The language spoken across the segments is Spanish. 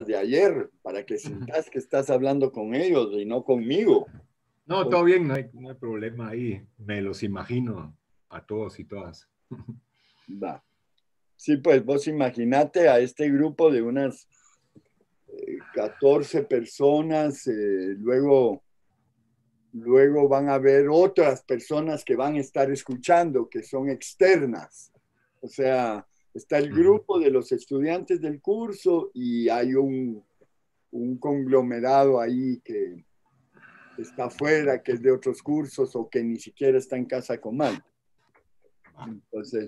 de ayer, para que sientas que estás hablando con ellos y no conmigo. No, todo bien, no hay problema ahí. Me los imagino a todos y todas. Va. Sí, pues vos imaginate a este grupo de unas 14 personas, luego van a haber otras personas que van a estar escuchando, que son externas. O sea, está el grupo de los estudiantes del curso y hay un conglomerado ahí que está afuera, que es de otros cursos o que ni siquiera está en Casa Comal. Entonces,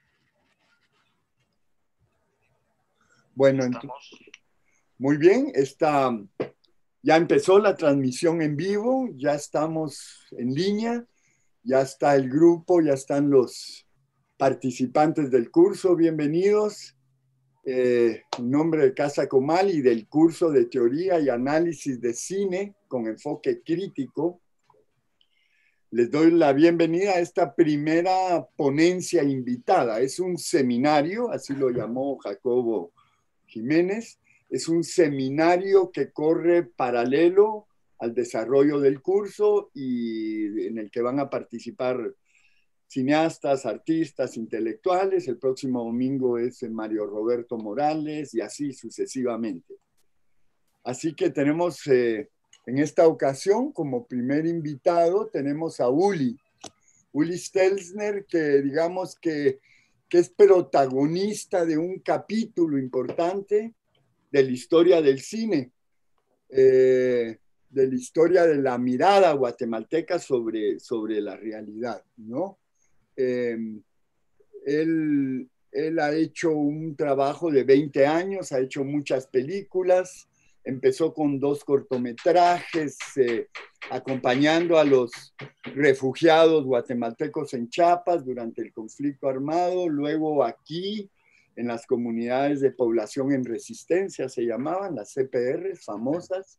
bueno, muy bien, ya empezó la transmisión en vivo, ya estamos en línea, ya está el grupo, ya están los participantes del curso, bienvenidos. En nombre de Casa Comal y del curso de Teoría y Análisis de Cine con enfoque crítico, les doy la bienvenida a esta primera ponencia invitada. Es un seminario, así lo llamó Jacobo Jiménez, es un seminario que corre paralelo al desarrollo del curso y en el que van a participar cineastas, artistas, intelectuales. El próximo domingo es Mario Roberto Morales y así sucesivamente. Así que tenemos en esta ocasión como primer invitado tenemos a Uli Stelzner, que digamos que es protagonista de un capítulo importante de la historia del cine, de la historia de la mirada guatemalteca sobre la realidad, ¿no? Él ha hecho un trabajo de 20 años, ha hecho muchas películas, empezó con 2 cortometrajes, acompañando a los refugiados guatemaltecos en Chiapas durante el conflicto armado, luego aquí en las comunidades de población en resistencia, se llamaban las CPR famosas,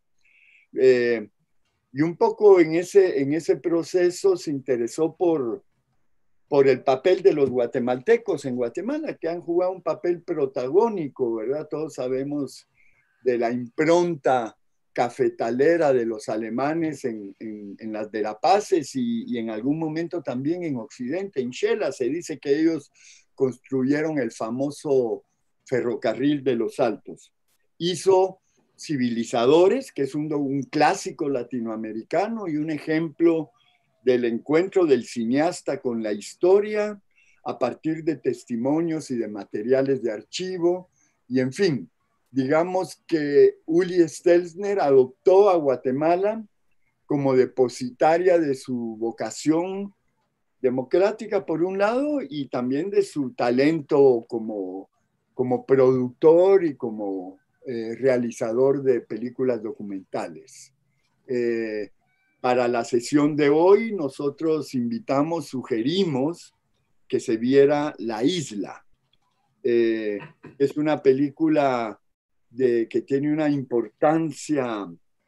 y un poco en ese proceso se interesó por el papel de los guatemaltecos en Guatemala, que han jugado un papel protagónico, ¿verdad? Todos sabemos de la impronta cafetalera de los alemanes en las Verapaces y en algún momento también en Occidente, en Xela. Se dice que ellos construyeron el famoso ferrocarril de los Altos. Hizo Civilizadores, que es un clásico latinoamericano y un ejemplo del encuentro del cineasta con la historia a partir de testimonios y de materiales de archivo. Y en fin, digamos que Uli Stelzner adoptó a Guatemala como depositaria de su vocación democrática por un lado y también de su talento como productor y como realizador de películas documentales. Para la sesión de hoy nosotros sugerimos que se viera La Isla. Es una película que tiene una importancia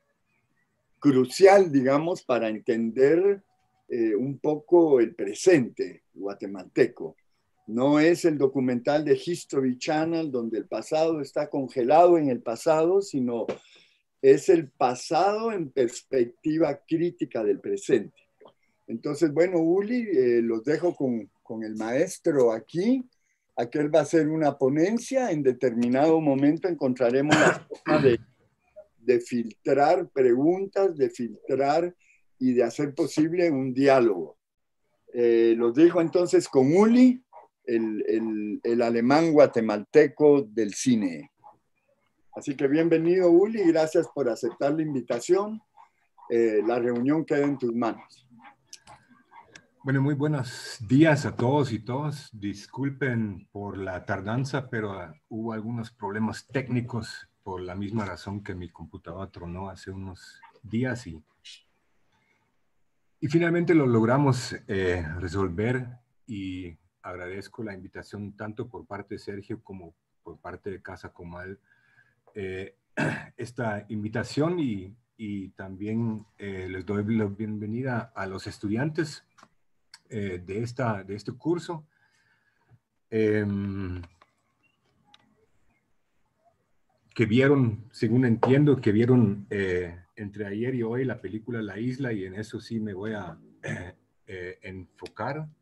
crucial, digamos, para entender un poco el presente guatemalteco. No es el documental de History Channel donde el pasado está congelado en el pasado, sino es el pasado en perspectiva crítica del presente. Entonces, bueno, Uli, los dejo con el maestro aquí. Aquel va a hacer una ponencia. En determinado momento encontraremos la forma de filtrar preguntas, de filtrar y de hacer posible un diálogo. Los dejo entonces con Uli, el alemán guatemalteco del cine. Así que bienvenido, Uli, gracias por aceptar la invitación. La reunión queda en tus manos. Bueno, muy buenos días a todos y todas. Disculpen por la tardanza, pero hubo algunos problemas técnicos por la misma razón que mi computadora tronó hace unos días y finalmente lo logramos resolver y agradezco la invitación tanto por parte de Sergio como por parte de Casa Comal. Esta invitación y también les doy la bienvenida a los estudiantes de este curso. que vieron, según entiendo, que vieron entre ayer y hoy la película La Isla, y en eso sí me voy a enfocar.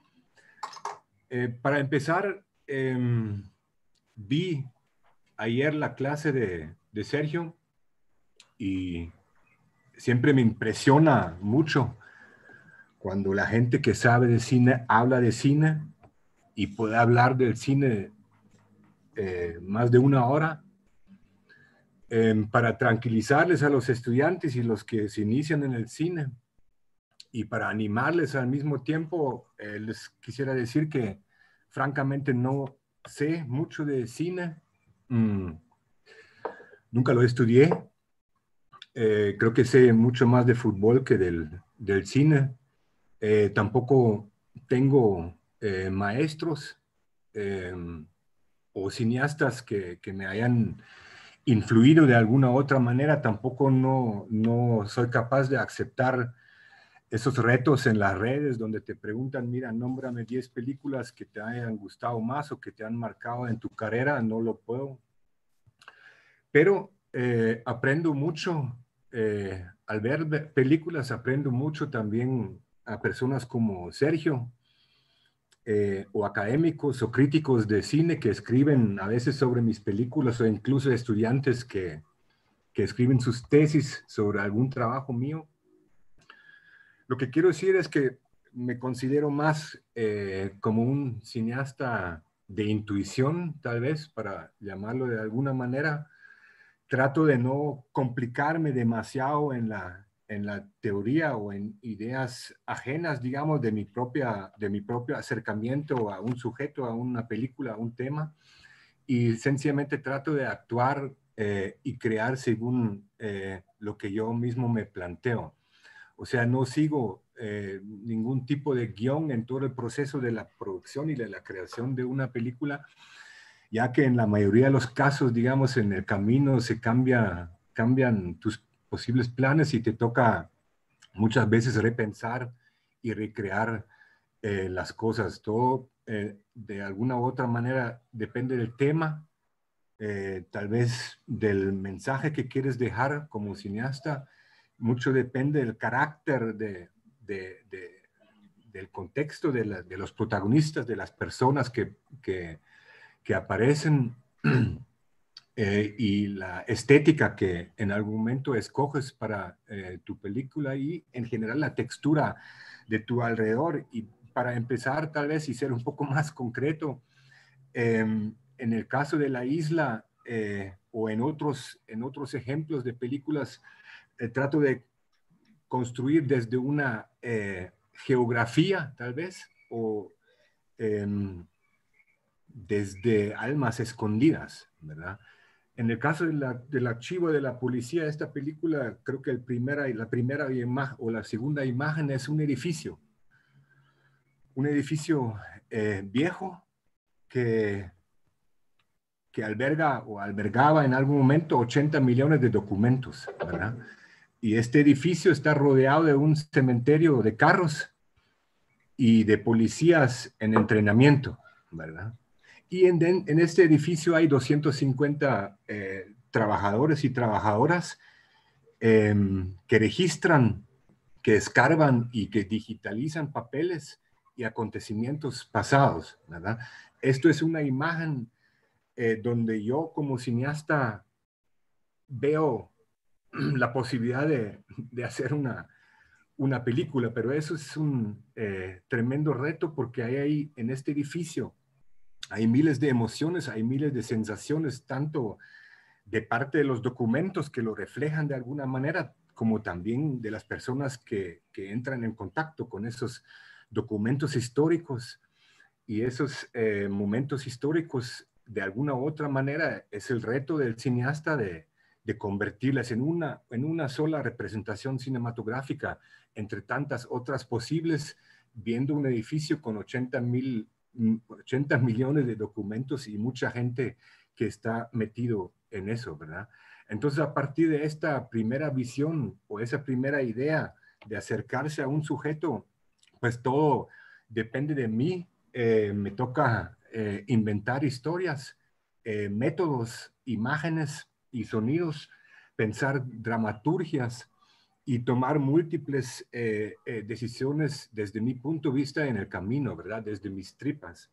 Para empezar, vi ayer la clase de Sergio y siempre me impresiona mucho cuando la gente que sabe de cine habla de cine y puede hablar del cine más de una hora. Para tranquilizarles a los estudiantes y los que se inician en el cine y para animarles al mismo tiempo, les quisiera decir que francamente no sé mucho de cine. Nunca lo estudié. Creo que sé mucho más de fútbol que del cine. Tampoco tengo maestros o cineastas que me hayan influido de alguna otra manera. Tampoco no soy capaz de aceptar esos retos en las redes donde te preguntan, mira, nómbrame 10 películas que te hayan gustado más o que te han marcado en tu carrera. No lo puedo. Pero aprendo mucho. Al ver películas, aprendo mucho también a personas como Sergio, o académicos o críticos de cine que escriben a veces sobre mis películas, o incluso estudiantes que escriben sus tesis sobre algún trabajo mío. Lo que quiero decir es que me considero más como un cineasta de intuición, tal vez, para llamarlo de alguna manera. Trato de no complicarme demasiado en la teoría o en ideas ajenas, digamos, de mi propio acercamiento a un sujeto, a una película, a un tema, y sencillamente trato de actuar y crear según lo que yo mismo me planteo. O sea, no sigo ningún tipo de guión en todo el proceso de la producción y de la creación de una película, ya que en la mayoría de los casos, digamos, en el camino se cambian tus posibles planes y te toca muchas veces repensar y recrear las cosas. Todo de alguna u otra manera depende del tema, tal vez del mensaje que quieres dejar como cineasta. Mucho depende del carácter del contexto de los protagonistas, de las personas que aparecen, y la estética que en algún momento escoges para tu película, y en general la textura de tu alrededor. Y para empezar tal vez y ser un poco más concreto, en el caso de La Isla, o en otros ejemplos de películas, trato de construir desde una geografía tal vez, o desde almas escondidas, ¿verdad? En el caso del archivo de la policía, esta película, creo que la primera imagen o la segunda imagen es un edificio viejo que alberga o albergaba en algún momento 80 millones de documentos, ¿verdad? Y este edificio está rodeado de un cementerio de carros y de policías en entrenamiento, ¿verdad? Y en este edificio hay 250 trabajadores y trabajadoras que registran, que escarban y que digitalizan papeles y acontecimientos pasados, ¿verdad? Esto es una imagen donde yo como cineasta veo la posibilidad de hacer una película, pero eso es un tremendo reto, porque hay ahí en este edificio hay miles de emociones, hay miles de sensaciones, tanto de parte de los documentos que lo reflejan de alguna manera, como también de las personas que entran en contacto con esos documentos históricos. Y esos momentos históricos, de alguna u otra manera, es el reto del cineasta de convertirlas en una sola representación cinematográfica entre tantas otras posibles, viendo un edificio con 80 millones de documentos y mucha gente que está metido en eso, ¿verdad? Entonces, a partir de esta primera visión o esa primera idea de acercarse a un sujeto, pues todo depende de mí. Me toca inventar historias métodos, imágenes y sonidos, pensar dramaturgias y tomar múltiples decisiones desde mi punto de vista en el camino, ¿verdad? Desde mis tripas.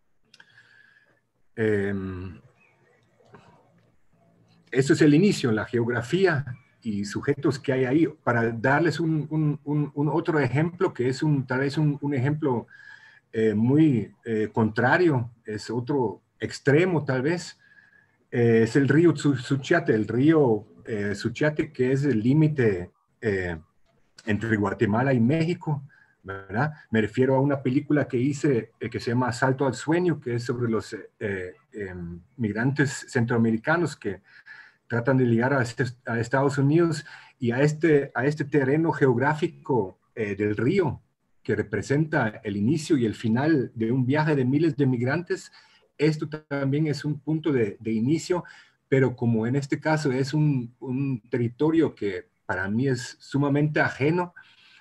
Eso es el inicio, la geografía y sujetos que hay ahí. Para darles un otro ejemplo, que es tal vez un ejemplo muy contrario, es otro extremo tal vez, es el río Suchiate, Suchiate, que es el límite entre Guatemala y México, ¿verdad? Me refiero a una película que hice que se llama Asalto al Sueño, que es sobre los migrantes centroamericanos que tratan de llegar a Estados Unidos y a este terreno geográfico del río, que representa el inicio y el final de un viaje de miles de migrantes. Esto también es un punto de inicio, pero como en este caso es un territorio que para mí es sumamente ajeno,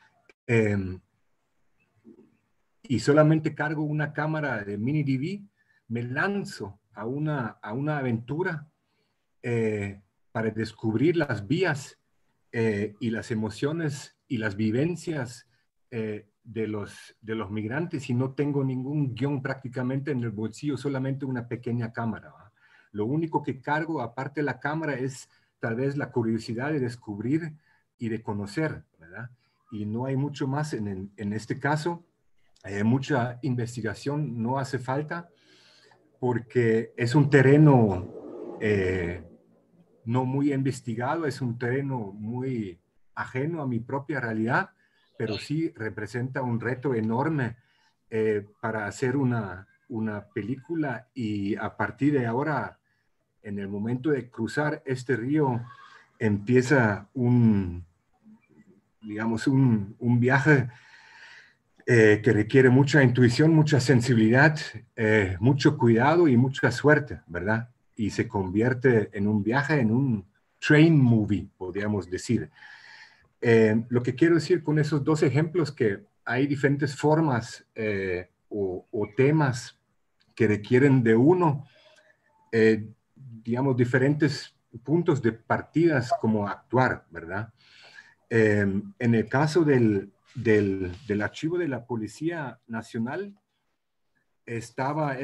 y solamente cargo una cámara de mini DV, me lanzo a una aventura para descubrir las vías y las emociones y las vivencias de los migrantes, y no tengo ningún guión prácticamente en el bolsillo, solamente una pequeña cámara, ¿va? Lo único que cargo, aparte de la cámara, es tal vez la curiosidad de descubrir y de conocer, ¿verdad? Y no hay mucho más en este caso. Mucha investigación no hace falta porque es un terreno no muy investigado, es un terreno muy ajeno a mi propia realidad, pero sí representa un reto enorme para hacer una película, y a partir de ahora, en el momento de cruzar este río, empieza digamos, un viaje que requiere mucha intuición, mucha sensibilidad, mucho cuidado y mucha suerte, ¿verdad? Y se convierte en un viaje, en un train movie, podríamos decir. Lo que quiero decir con esos dos ejemplos, que hay diferentes formas o temas que requieren de uno, digamos, diferentes puntos de partidas como actuar, ¿verdad? En el caso del archivo de la Policía Nacional, estaba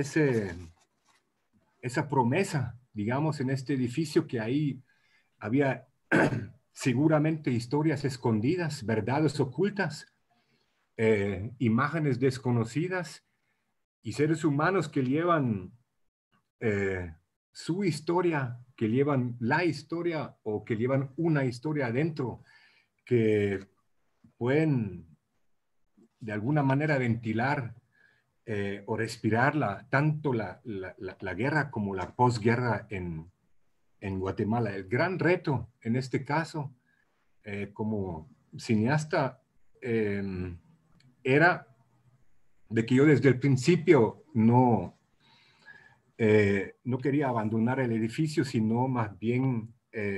esa promesa, digamos, en este edificio, que ahí había seguramente historias escondidas, verdades ocultas, imágenes desconocidas y seres humanos que llevan su historia, que llevan la historia o que llevan una historia adentro, que pueden de alguna manera ventilar o respirar tanto la guerra como la posguerra en Guatemala. El gran reto en este caso, como cineasta, era de que yo desde el principio no quería abandonar el edificio, sino más bien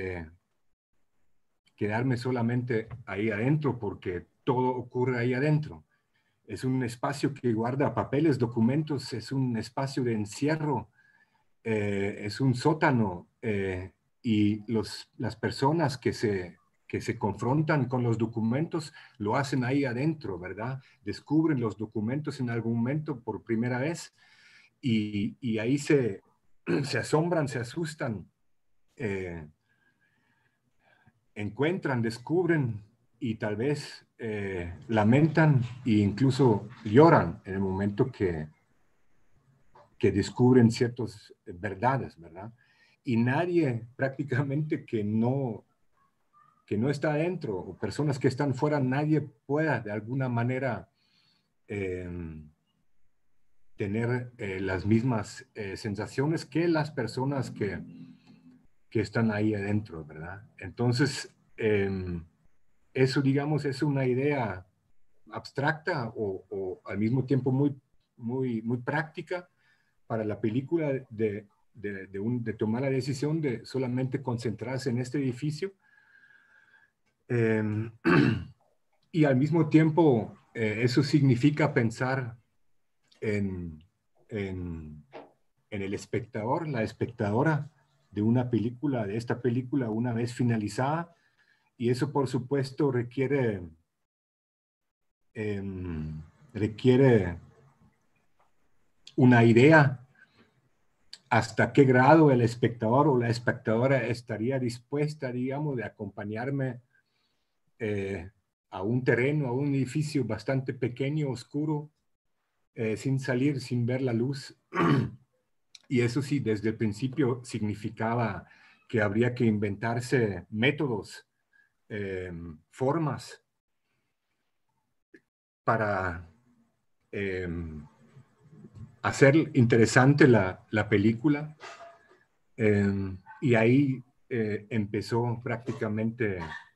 quedarme solamente ahí adentro, porque todo ocurre ahí adentro. Es un espacio que guarda papeles, documentos, es un espacio de encierro, es un sótano, y las personas que se confrontan con los documentos lo hacen ahí adentro, ¿verdad? Descubren los documentos en algún momento por primera vez, y ahí se asombran, se asustan, encuentran, descubren y tal vez lamentan e incluso lloran en el momento que descubren ciertas verdades, ¿verdad? Y nadie prácticamente que no está adentro, o personas que están fuera, nadie pueda de alguna manera tener las mismas sensaciones que las personas que están ahí adentro, ¿verdad? Entonces, eso, digamos, es una idea abstracta o al mismo tiempo muy, muy, muy práctica para la película, de tomar la decisión de solamente concentrarse en este edificio. Y al mismo tiempo, eso significa pensar en en el espectador, la espectadora de una película, de esta película, una vez finalizada. Y eso, por supuesto, requiere una idea hasta qué grado el espectador o la espectadora estaría dispuesta, digamos, de acompañarme a un terreno, a un edificio bastante pequeño, oscuro, sin salir, sin ver la luz. Y eso sí, desde el principio significaba que habría que inventarse métodos, formas para hacer interesante la película. Y ahí empezó prácticamente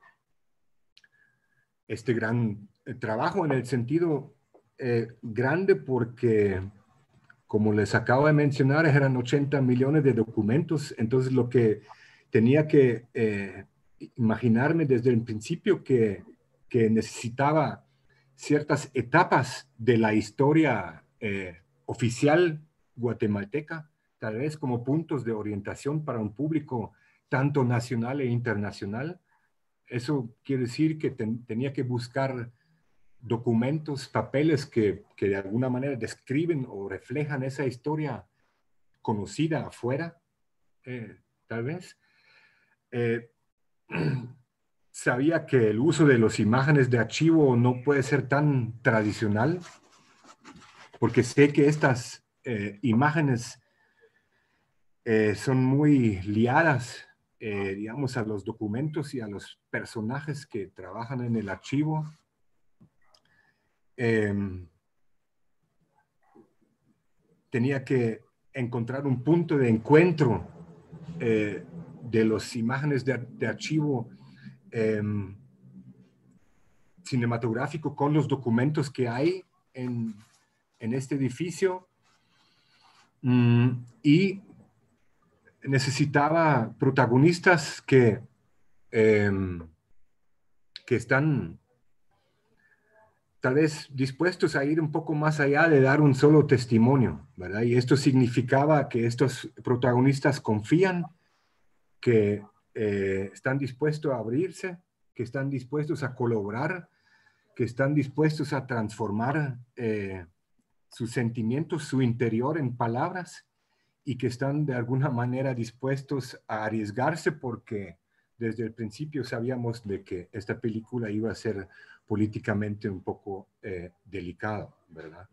este gran trabajo en el sentido grande porque, como les acabo de mencionar, eran 80 millones de documentos. Entonces lo que tenía que imaginarme desde el principio que necesitaba ciertas etapas de la historia oficial guatemalteca, tal vez como puntos de orientación para un público tanto nacional e internacional. Eso quiere decir que tenía que buscar documentos, papeles que de alguna manera describen o reflejan esa historia conocida afuera, tal vez. Sabía que el uso de las imágenes de archivo no puede ser tan tradicional, porque sé que estas imágenes son muy liadas, digamos, a los documentos y a los personajes que trabajan en el archivo. Tenía que encontrar un punto de encuentro de las imágenes de archivo cinematográfico con los documentos que hay en este edificio, y necesitaba protagonistas que están tal vez dispuestos a ir un poco más allá de dar un solo testimonio, ¿verdad? Y esto significaba que estos protagonistas confían, que están dispuestos a abrirse, que están dispuestos a colaborar, que están dispuestos a transformar sus sentimientos, su interior en palabras, y que están de alguna manera dispuestos a arriesgarse porque desde el principio sabíamos de que esta película iba a ser políticamente un poco delicado, ¿verdad?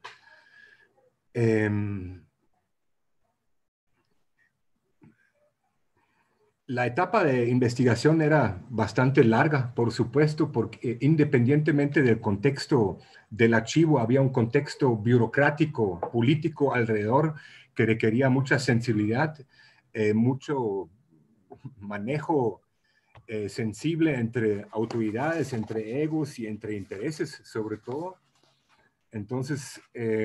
La etapa de investigación era bastante larga, por supuesto, porque independientemente del contexto del archivo, había un contexto burocrático, político alrededor que requería mucha sensibilidad, mucho manejo sensible entre autoridades, entre egos y entre intereses, sobre todo. Entonces,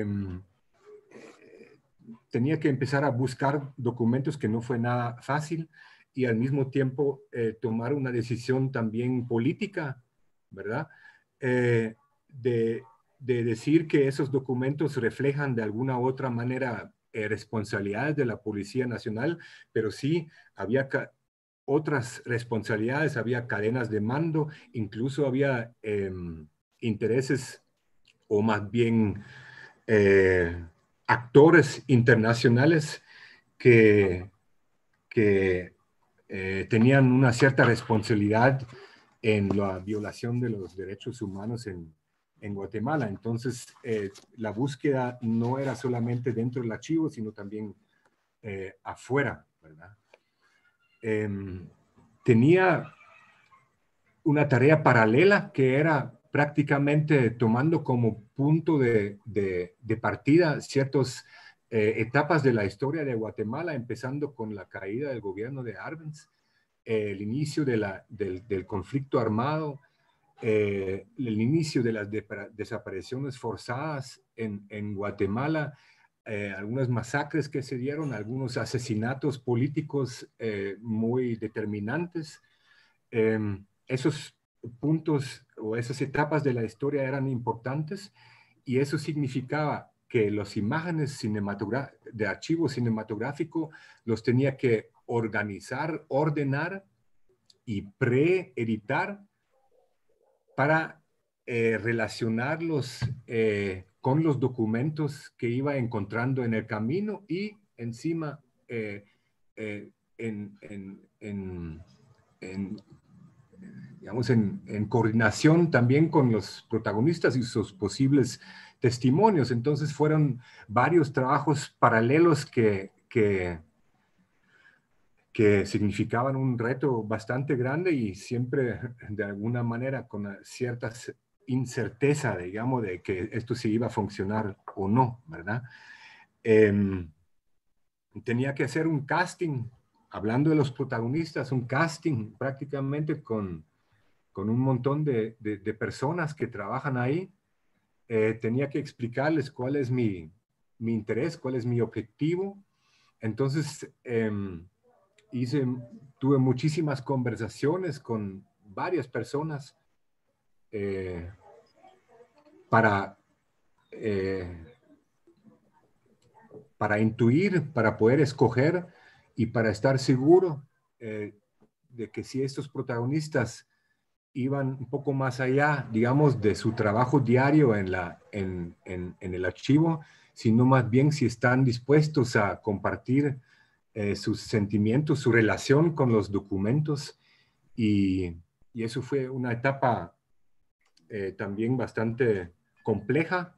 tenía que empezar a buscar documentos, que no fue nada fácil, y al mismo tiempo tomar una decisión también política, ¿verdad? De decir que esos documentos reflejan de alguna u otra manera responsabilidades de la Policía Nacional, pero sí había otras responsabilidades, había cadenas de mando, incluso había intereses, o más bien actores internacionales que tenían una cierta responsabilidad en la violación de los derechos humanos en Guatemala. Entonces, la búsqueda no era solamente dentro del archivo, sino también afuera, ¿verdad? Tenía una tarea paralela que era prácticamente tomando como punto de partida ciertas etapas de la historia de Guatemala, empezando con la caída del gobierno de Arbenz, el inicio del conflicto armado, el inicio de las desapariciones forzadas en Guatemala, algunas masacres que se dieron, algunos asesinatos políticos muy determinantes. Esos puntos o esas etapas de la historia eran importantes, y eso significaba que las imágenes de archivo cinematográfico los tenía que organizar, ordenar y pre-editar para relacionarlos con los documentos que iba encontrando en el camino y encima digamos, en coordinación también con los protagonistas y sus posibles testimonios. Entonces fueron varios trabajos paralelos que significaban un reto bastante grande y siempre de alguna manera con cierta incerteza, digamos, de que esto se iba a funcionar o no, ¿verdad? Tenía que hacer un casting, hablando de los protagonistas, un casting prácticamente con un montón de personas que trabajan ahí. Tenía que explicarles cuál es mi interés, cuál es mi objetivo. Entonces, tuve muchísimas conversaciones con varias personas para intuir, para poder escoger y para estar seguro de que si estos protagonistas iban un poco más allá, digamos, de su trabajo diario en el archivo, sino más bien si están dispuestos a compartir sus sentimientos, su relación con los documentos. Y eso fue una etapa también bastante compleja.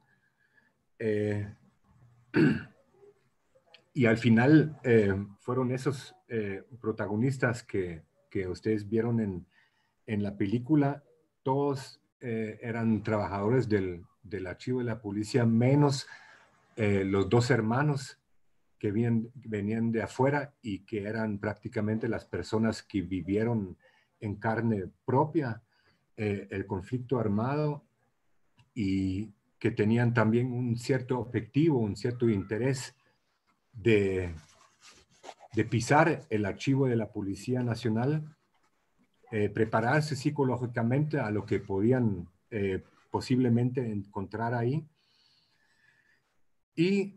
Y al final fueron esos protagonistas que ustedes vieron en la película. Todos eran trabajadores del archivo de la policía, menos los dos hermanos que venían de afuera y que eran prácticamente las personas que vivieron en carne propia el conflicto armado y que tenían también un cierto objetivo, un cierto interés de pisar el archivo de la Policía Nacional, prepararse psicológicamente a lo que podían posiblemente encontrar ahí. Y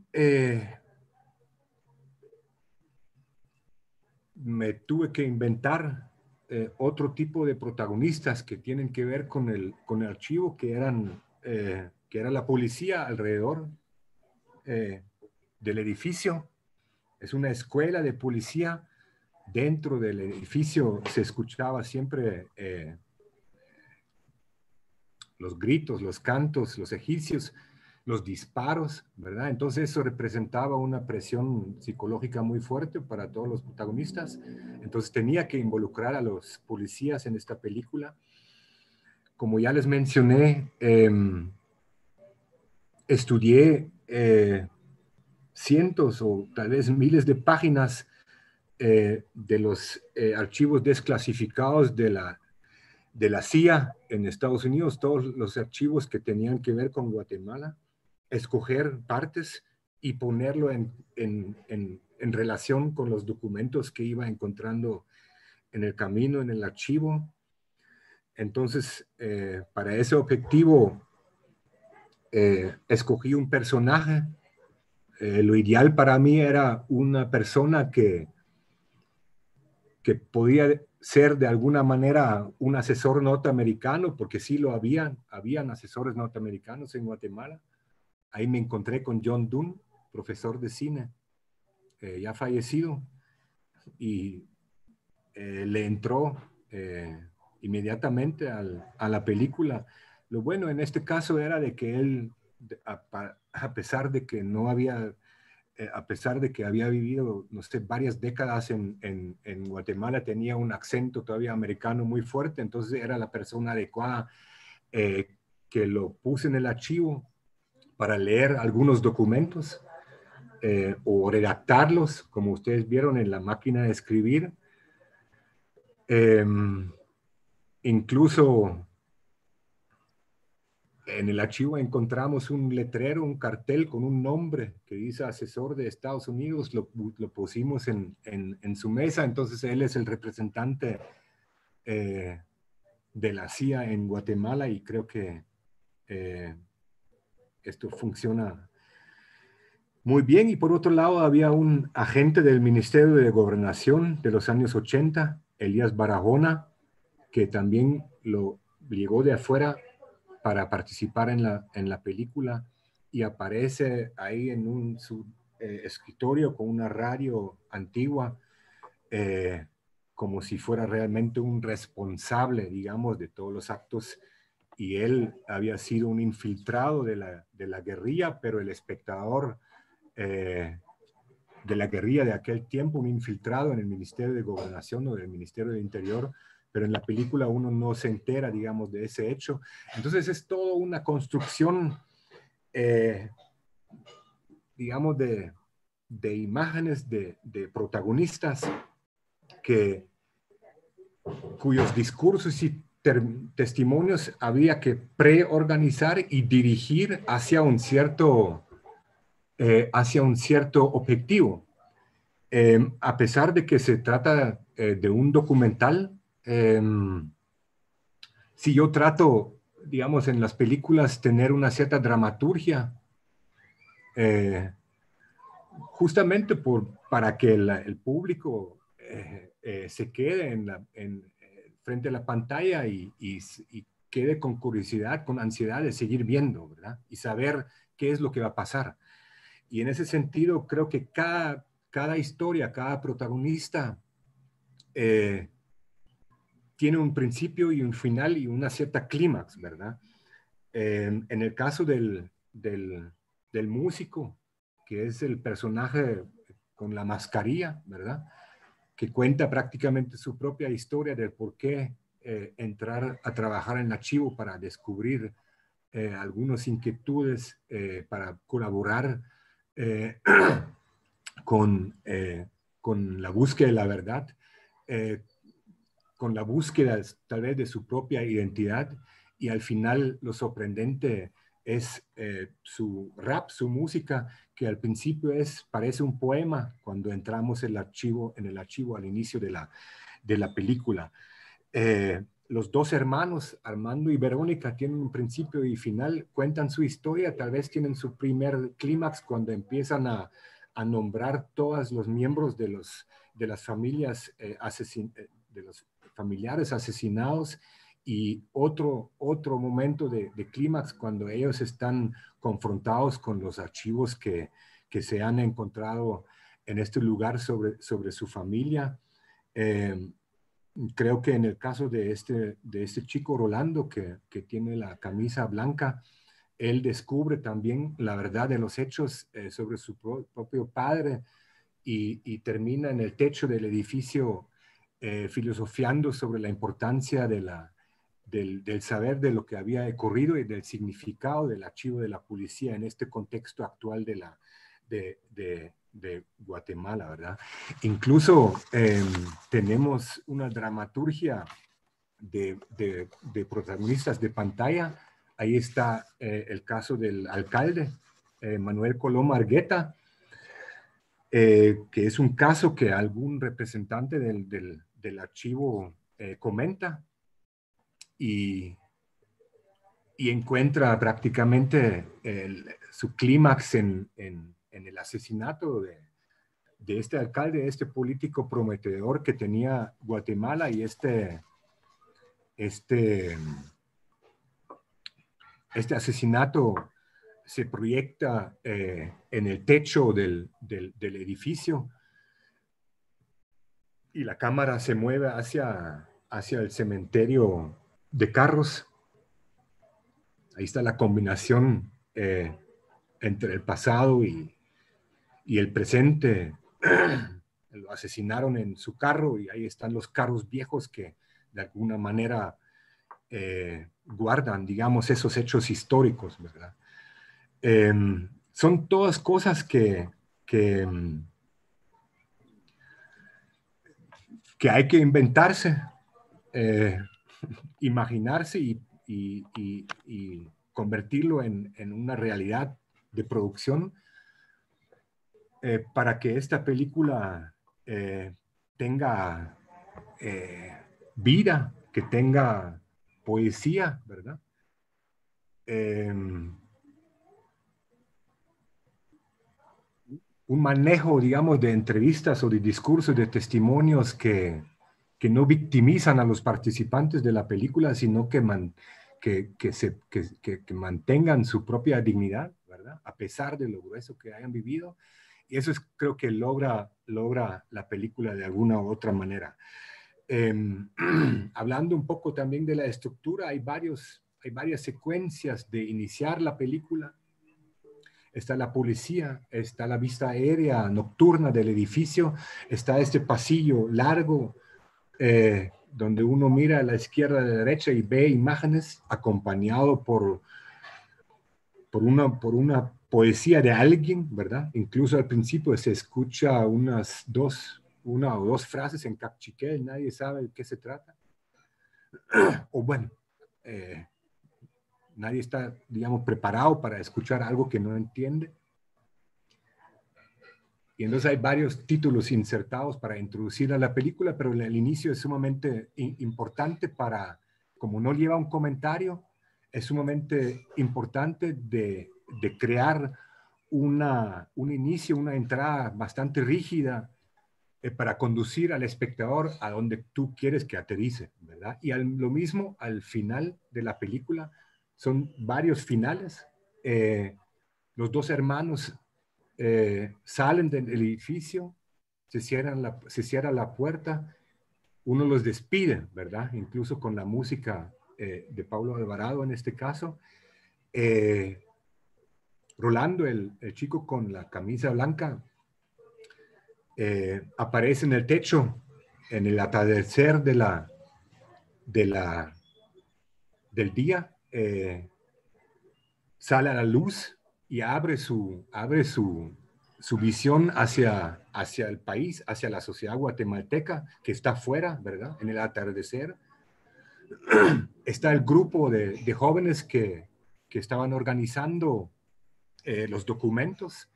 me tuve que inventar otro tipo de protagonistas que tienen que ver con el archivo, que era la policía alrededor del edificio. Es una escuela de policía. Dentro del edificio se escuchaba siempre los gritos, los cantos, los egipcios, los disparos, ¿verdad? Entonces eso representaba una presión psicológica muy fuerte para todos los protagonistas. Entonces tenía que involucrar a los policías en esta película. Como ya les mencioné, estudié cientos o tal vez miles de páginas de los archivos desclasificados de la CIA en Estados Unidos, todos los archivos que tenían que ver con Guatemala, escoger partes y ponerlo en relación con los documentos que iba encontrando en el camino, en el archivo. Entonces, para ese objetivo, escogí un personaje. Lo ideal para mí era una persona que podía ser de alguna manera un asesor norteamericano, porque sí lo habían asesores norteamericanos en Guatemala. Ahí me encontré con John Dunn, profesor de cine, ya fallecido, y le entró inmediatamente a la película. Lo bueno en este caso era de que él, a pesar de que no había a pesar de que había vivido, no sé, varias décadas en Guatemala, tenía un acento todavía americano muy fuerte, entonces era la persona adecuada que lo puse en el archivo para leer algunos documentos o redactarlos, como ustedes vieron en la máquina de escribir. Incluso en el archivo encontramos un letrero, un cartel con un nombre que dice asesor de Estados Unidos, lo pusimos en su mesa, entonces él es el representante de la CIA en Guatemala y creo que esto funciona Muy bien, y por otro lado había un agente del Ministerio de Gobernación de los años 80, Elías Barahona, que también lo llegó de afuera para participar en la película y aparece ahí en su escritorio con una radio antigua, como si fuera realmente un responsable, digamos, de todos los actos. Y él había sido un infiltrado de la guerrilla, pero el espectador de la guerrilla de aquel tiempo, un infiltrado en el Ministerio de Gobernación o del Ministerio de Interior, pero en la película uno no se entera, digamos, de ese hecho. Entonces es toda una construcción, digamos, de imágenes de protagonistas cuyos discursos y testimonios había que preorganizar y dirigir hacia un cierto objetivo. A pesar de que se trata de un documental, si yo trato, digamos, en las películas tener una cierta dramaturgia, justamente para que el público se quede frente a la pantalla y quede con curiosidad, con ansiedad de seguir viendo, ¿verdad? Y saber qué es lo que va a pasar. Y en ese sentido, creo que cada historia, cada protagonista tiene un principio y un final y una cierta clímax, ¿verdad? En el caso del músico, que es el personaje con la mascarilla, ¿verdad? Que cuenta prácticamente su propia historia del por qué entrar a trabajar en archivo para descubrir algunas inquietudes, para colaborar eh, con, con la búsqueda de la verdad, eh, con la búsqueda tal vez de su propia identidad, y al final lo sorprendente es su rap, su música, que al principio parece un poema cuando entramos en el archivo al inicio de la película. Los dos hermanos, Armando y Verónica, tienen un principio y final, cuentan su historia, tal vez tienen su primer clímax cuando empiezan a nombrar todos los miembros de las familias de los familiares asesinados, y otro momento de clímax cuando ellos están confrontados con los archivos que se han encontrado en este lugar sobre su familia. Creo que en el caso de este chico Rolando que tiene la camisa blanca, él descubre también la verdad de los hechos sobre su propio padre, y termina en el techo del edificio filosofiando sobre la importancia del saber de lo que había ocurrido y del significado del archivo de la policía en este contexto actual de Guatemala, ¿verdad? Incluso tenemos una dramaturgia de protagonistas de pantalla. Ahí está el caso del alcalde, Manuel Colom Argueta, que es un caso que algún representante del archivo comenta y encuentra prácticamente su clímax en el asesinato de este alcalde, de este político prometedor que tenía Guatemala, y este asesinato se proyecta en el techo del edificio, y la cámara se mueve hacia el cementerio de carros. Ahí está la combinación entre el pasado y el presente. Lo asesinaron en su carro, y ahí están los carros viejos que de alguna manera guardan, digamos, esos hechos históricos, ¿verdad? Son todas cosas que hay que inventarse, imaginarse y convertirlo en una realidad de producción, para que esta película tenga vida, que tenga poesía, ¿verdad? un manejo, digamos, de entrevistas o de discursos, de testimonios que no victimizan a los participantes de la película, sino que mantengan su propia dignidad, ¿verdad? A pesar de lo grueso que hayan vivido. Y eso es, creo que logra la película de alguna u otra manera. Hablando un poco también de la estructura, hay varias secuencias de iniciar la película. Está la policía, está la vista aérea nocturna del edificio, está este pasillo largo donde uno mira a la izquierda y a la derecha y ve imágenes acompañado por una poesía de alguien, ¿verdad? Incluso al principio se escucha una o dos frases en cachiquel, nadie sabe de qué se trata. O bueno, nadie está, digamos, preparado para escuchar algo que no entiende. Y entonces hay varios títulos insertados para introducir a la película, pero el inicio es sumamente importante para, como no lleva un comentario, es sumamente importante de crear un inicio, una entrada bastante rígida para conducir al espectador a donde tú quieres que aterrice, ¿verdad? Y lo mismo al final de la película, son varios finales. Los dos hermanos salen del edificio, se cierra la puerta, uno los despide, ¿verdad? Incluso con la música de Pablo Alvarado en este caso. Rolando, el chico con la camisa blanca, aparece en el techo en el atardecer del día, sale a la luz y abre su visión hacia el país, hacia la sociedad guatemalteca que está afuera, ¿verdad? En el atardecer. Está el grupo de jóvenes que estaban organizando los documentos,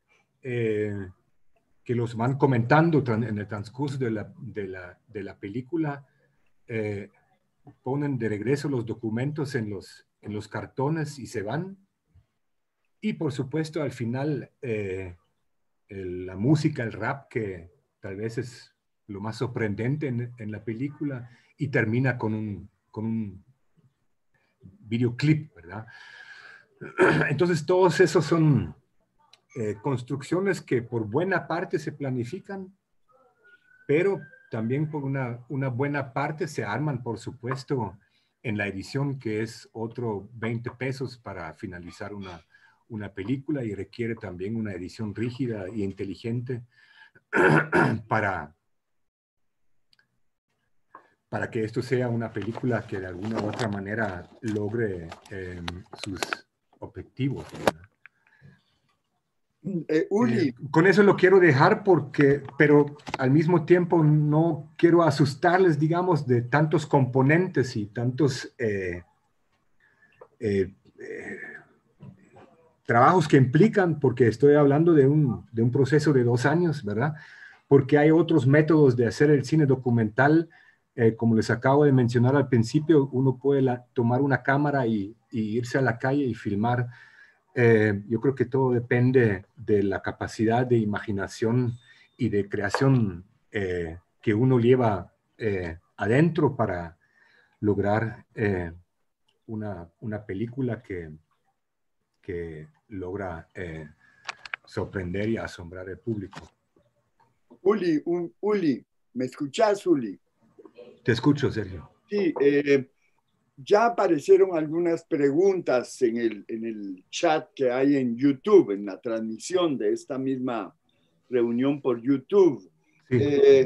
que los van comentando en el transcurso de la película. Ponen de regreso los documentos en los cartones y se van. Y por supuesto, al final, la música, el rap, que tal vez es lo más sorprendente en la película, y termina con un videoclip, ¿verdad? Entonces, todos esos son construcciones que por buena parte se planifican, pero también por una buena parte se arman, por supuesto, en la edición, que es otro 20 pesos para finalizar una película, y requiere también una edición rígida y inteligente para que esto sea una película que de alguna u otra manera logre sus objetivos, ¿verdad? Uli. Con eso lo quiero dejar pero al mismo tiempo no quiero asustarles, digamos, de tantos componentes y tantos trabajos que implican, porque estoy hablando de un proceso de 2 años, ¿verdad? Porque hay otros métodos de hacer el cine documental, como les acabo de mencionar al principio. Uno puede tomar una cámara y irse a la calle y filmar. Yo creo que todo depende de la capacidad de imaginación y de creación que uno lleva adentro para lograr una película que logra sorprender y asombrar al público. Uli, ¿me escuchás, Uli? Te escucho, Sergio. Sí, ya aparecieron algunas preguntas en el chat que hay en YouTube, en la transmisión de esta misma reunión por YouTube. Sí.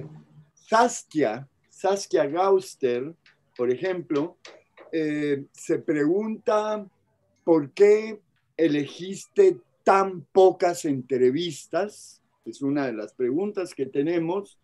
Saskia Gauster, por ejemplo, se pregunta por qué elegiste tan pocas entrevistas. Es una de las preguntas que tenemos.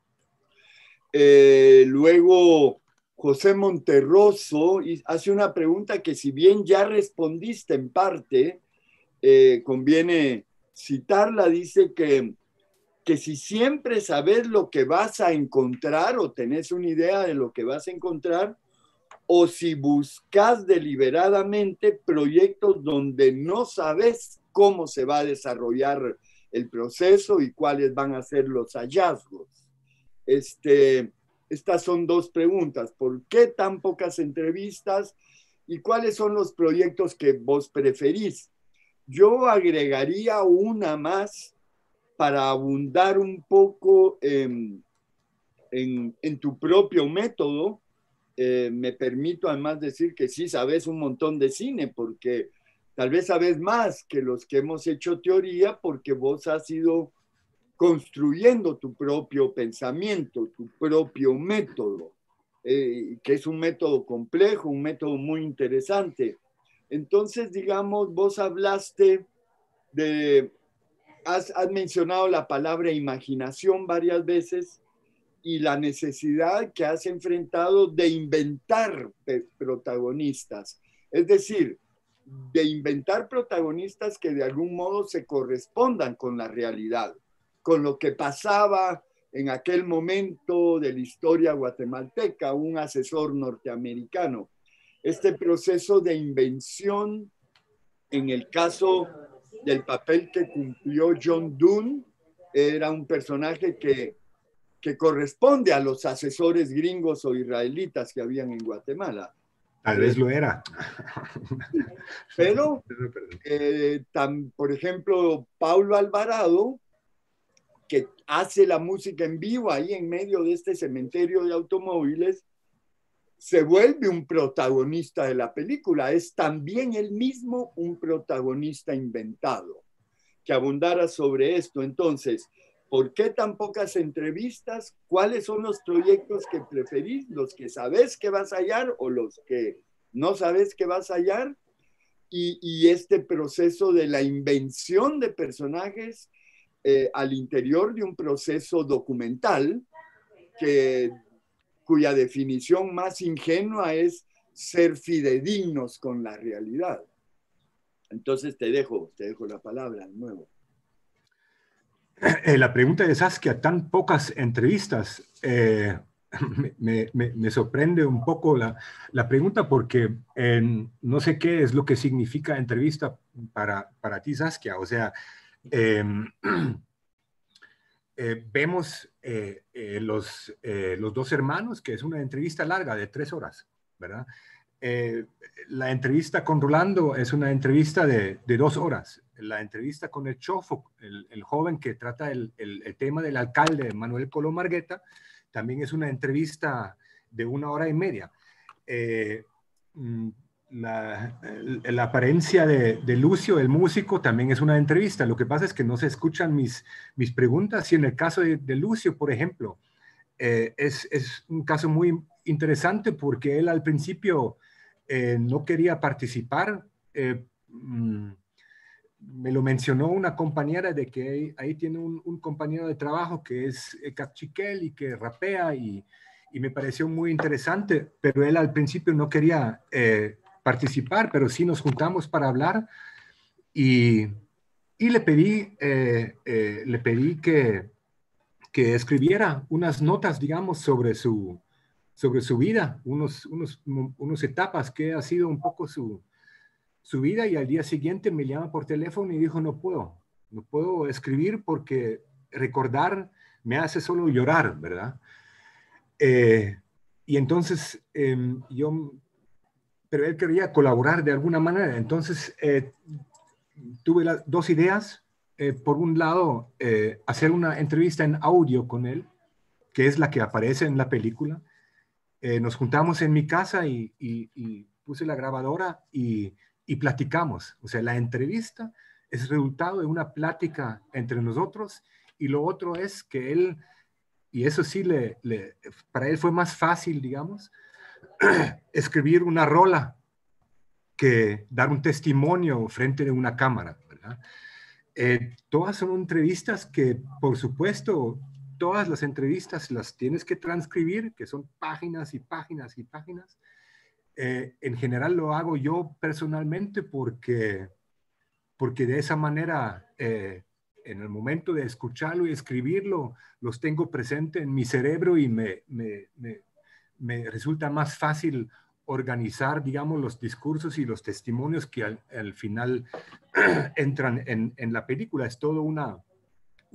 Luego, José Monterroso hace una pregunta que, si bien ya respondiste en parte, conviene citarla. Dice que si siempre sabes lo que vas a encontrar o tenés una idea de lo que vas a encontrar, o si buscas deliberadamente proyectos donde no sabes cómo se va a desarrollar el proceso y cuáles van a ser los hallazgos. Estas son dos preguntas. ¿Por qué tan pocas entrevistas? ¿Y cuáles son los proyectos que vos preferís? Yo agregaría una más para abundar un poco en tu propio método. Me permito además decir que sí sabes un montón de cine, porque tal vez sabes más que los que hemos hecho teoría, porque vos has ido construyendo tu propio pensamiento, tu propio método, que es un método complejo, un método muy interesante. Entonces, digamos, vos hablaste de, has mencionado la palabra imaginación varias veces y la necesidad que has enfrentado de inventar protagonistas. Es decir, de inventar protagonistas que de algún modo se correspondan con la realidad, con lo que pasaba en aquel momento de la historia guatemalteca, un asesor norteamericano. Este proceso de invención, en el caso del papel que cumplió John Doon, era un personaje que corresponde a los asesores gringos o israelitas que habían en Guatemala. Tal vez lo era. Pero, por ejemplo, Paulo Alvarado, que hace la música en vivo ahí en medio de este cementerio de automóviles, se vuelve un protagonista de la película. Es también él mismo un protagonista inventado. Que abundara sobre esto. Entonces, ¿por qué tan pocas entrevistas? ¿Cuáles son los proyectos que preferís? ¿Los que sabes que vas a hallar o los que no sabes que vas a hallar? Y este proceso de la invención de personajes al interior de un proceso documental cuya definición más ingenua es ser fidedignos con la realidad. Entonces te dejo la palabra de nuevo. La pregunta de Saskia, tan pocas entrevistas, me sorprende un poco la pregunta porque no sé qué es lo que significa entrevista para ti, Saskia. O sea, vemos los dos hermanos, que es una entrevista larga de 3 horas, ¿verdad? La entrevista con Rolando es una entrevista de 2 horas. La entrevista con el Chofo, el joven que trata el tema del alcalde Manuel Colón Margueta, también es una entrevista de 1 hora y media. La apariencia de Lucio, el músico, también es una entrevista. Lo que pasa es que no se escuchan mis preguntas, y en el caso de Lucio, por ejemplo, es un caso muy interesante porque él al principio no quería participar. Me lo mencionó una compañera de que ahí tiene un compañero de trabajo que es Cachiquel y que rapea, y me pareció muy interesante, pero él al principio no quería participar, pero sí nos juntamos para hablar y le pedí que escribiera unas notas, digamos, sobre su vida, unos etapas que ha sido un poco su vida, y al día siguiente me llama por teléfono y dijo, no puedo escribir porque recordar me hace solo llorar, ¿verdad? Y entonces pero él quería colaborar de alguna manera, entonces tuve las 2 ideas. Por un lado, hacer una entrevista en audio con él, que es la que aparece en la película. Nos juntamos en mi casa y puse la grabadora y platicamos. O sea, la entrevista es resultado de una plática entre nosotros, y lo otro es que él, y eso sí, para él fue más fácil, digamos, escribir una rola que dar un testimonio frente de una cámara, ¿verdad? Todas son entrevistas que, por supuesto, todas las entrevistas las tienes que transcribir, que son páginas y páginas y páginas. En general lo hago yo personalmente porque de esa manera, en el momento de escucharlo y escribirlo, los tengo presente en mi cerebro y me resulta más fácil organizar, digamos, los discursos y los testimonios que al final entran en la película. Es todo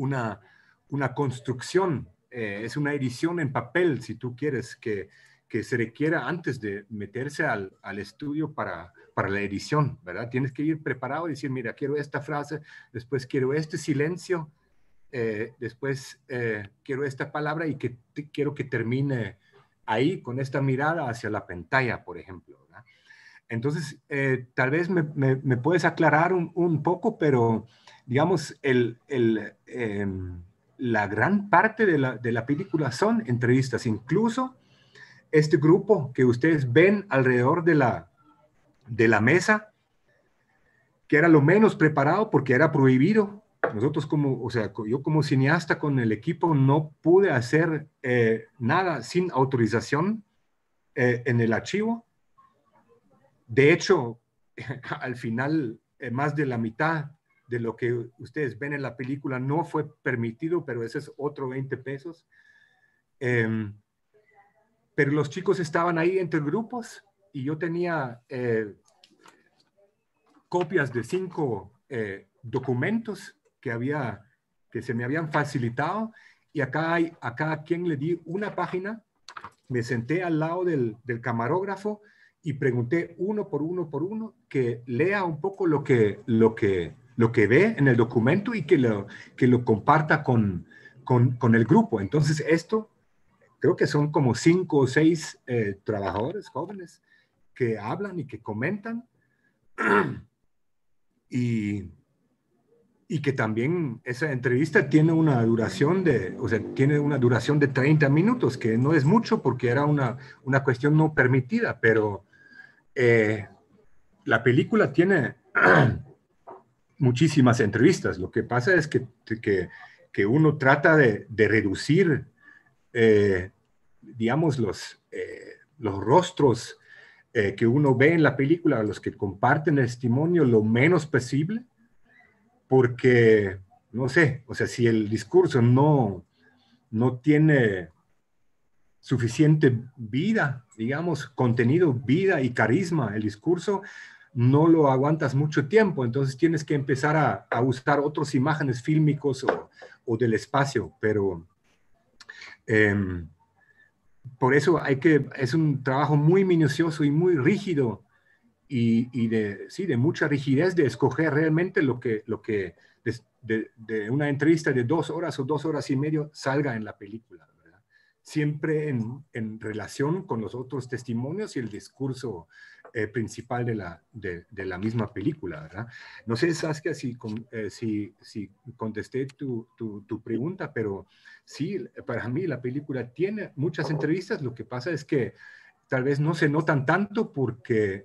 una construcción, es una edición en papel, si tú quieres, que se requiera antes de meterse al estudio para la edición, ¿verdad? Tienes que ir preparado y decir, mira, quiero esta frase, después quiero este silencio, después quiero esta palabra y quiero que termine ahí con esta mirada hacia la pantalla, por ejemplo, ¿verdad? Entonces, tal vez me puedes aclarar un poco, pero digamos, la gran parte de la película son entrevistas, incluso este grupo que ustedes ven alrededor de la mesa, que era lo menos preparado porque era prohibido. Nosotros o sea, yo como cineasta con el equipo no pude hacer nada sin autorización en el archivo. De hecho, al final, más de la mitad de lo que ustedes ven en la película no fue permitido, pero ese es otro 20 pesos. Pero los chicos estaban ahí entre grupos y yo tenía copias de 5 documentos que se me habían facilitado, y a cada quien le di una página, me senté al lado del camarógrafo y pregunté uno por uno que lea un poco lo que ve en el documento y que lo comparta con el grupo. Entonces esto, creo que son como 5 o 6 trabajadores jóvenes que hablan y que comentan y que también esa entrevista tiene una duración de 30 minutos, que no es mucho porque era una cuestión no permitida, pero la película tiene muchísimas entrevistas. Lo que pasa es que uno trata de reducir, digamos, los rostros que uno ve en la película, los que comparten el testimonio, lo menos posible, porque, no sé, o sea, si el discurso no tiene suficiente vida, digamos, contenido, vida y carisma, el discurso no lo aguantas mucho tiempo, entonces tienes que empezar a usar otras imágenes fílmicos o del espacio, pero por eso es un trabajo muy minucioso y muy rígido y de mucha rigidez de escoger realmente lo que de una entrevista de 2 horas o 2 horas y media salga en la película, ¿verdad? Siempre en relación con los otros testimonios y el discurso principal de la misma película, ¿verdad? No sé, Saskia, si contesté tu pregunta, pero sí, para mí la película tiene muchas entrevistas. Lo que pasa es que tal vez no se notan tanto porque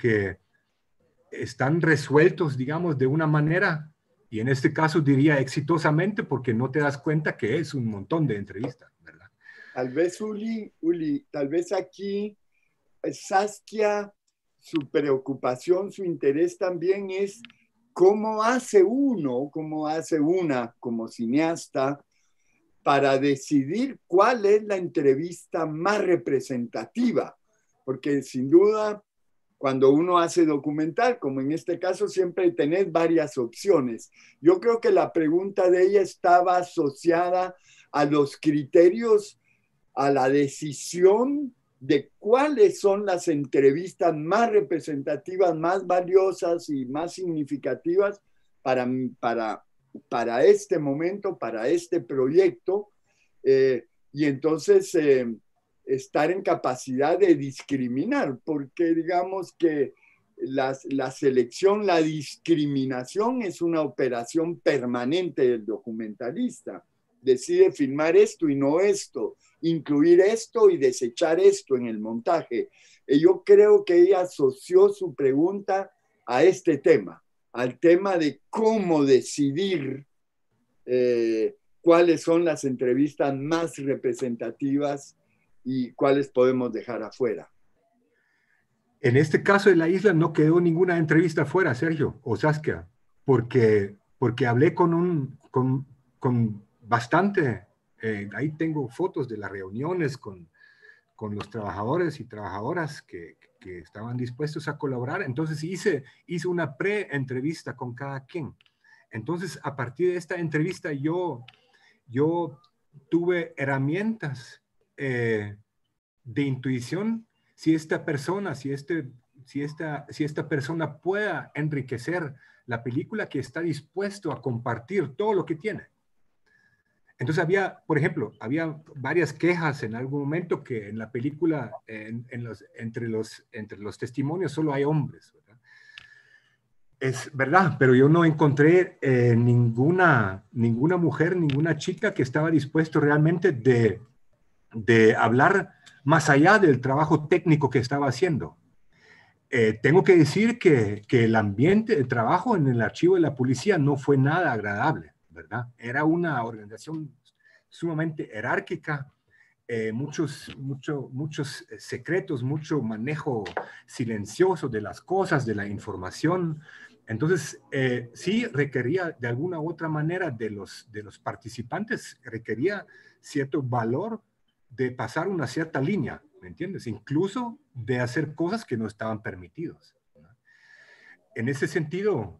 están resueltos, digamos, de una manera, y en este caso diría exitosamente, porque no te das cuenta que es un montón de entrevistas, ¿verdad? Tal vez, Uli, tal vez aquí Saskia, su preocupación, su interés también es cómo hace una como cineasta para decidir cuál es la entrevista más representativa, porque sin duda, cuando uno hace documental, como en este caso, siempre tenés varias opciones. Yo creo que la pregunta de ella estaba asociada a los criterios, a la decisión de cuáles son las entrevistas más representativas, más valiosas y más significativas para este momento, para este proyecto, y entonces estar en capacidad de discriminar, porque digamos que la selección, la discriminación es una operación permanente del documentalista. Decide filmar esto y no esto, incluir esto y desechar esto en el montaje. Y yo creo que ella asoció su pregunta a este tema, al tema de cómo decidir cuáles son las entrevistas más representativas y cuáles podemos dejar afuera. En este caso de la isla no quedó ninguna entrevista afuera, Sergio o Saskia, porque hablé con bastante, ahí tengo fotos de las reuniones con los trabajadores y trabajadoras que estaban dispuestos a colaborar. Entonces hice una pre-entrevista con cada quien. Entonces, a partir de esta entrevista, yo tuve herramientas de intuición si esta persona, si esta persona pueda enriquecer la película, que está dispuesto a compartir todo lo que tiene. Entonces había, por ejemplo, había varias quejas en algún momento que en la película, entre los testimonios solo hay hombres, ¿verdad? Es verdad, pero yo no encontré ninguna mujer, ninguna chica que estaba dispuesto realmente de hablar más allá del trabajo técnico que estaba haciendo. Tengo que decir que el ambiente de trabajo en el archivo de la policía no fue nada agradable, ¿verdad? Era una organización sumamente jerárquica, muchos secretos, mucho manejo silencioso de las cosas, de la información. Entonces, sí requería de alguna u otra manera de los participantes, requería cierto valor de pasar una cierta línea, ¿me entiendes? Incluso de hacer cosas que no estaban permitidos, ¿no? En ese sentido,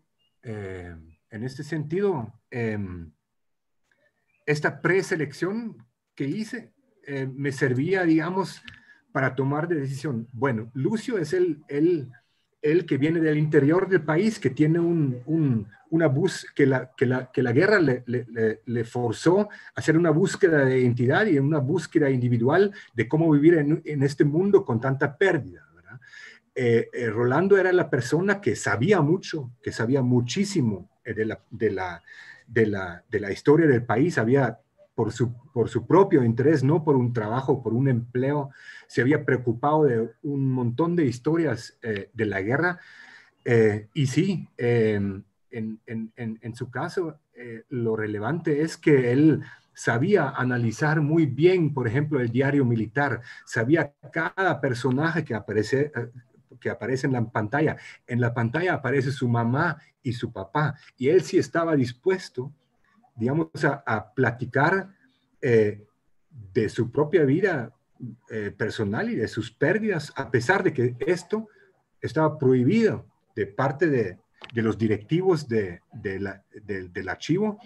esta preselección que hice me servía, digamos, para tomar de decisión. Bueno, Lucio es el que viene del interior del país, que tiene una búsqueda, que la guerra le forzó a hacer una búsqueda de identidad y una búsqueda individual de cómo vivir en este mundo con tanta pérdida, ¿verdad? Rolando era la persona que sabía mucho, que sabía muchísimo de la historia del país, había por su propio interés, no por un trabajo, por un empleo, se había preocupado de un montón de historias de la guerra. Y sí, en su caso, lo relevante es que él sabía analizar muy bien, por ejemplo, el diario militar, sabía cada personaje que aparece en la pantalla. En la pantalla aparece su mamá y su papá, y él sí estaba dispuesto, digamos, a platicar de su propia vida personal y de sus pérdidas, a pesar de que esto estaba prohibido de parte de los directivos del archivo,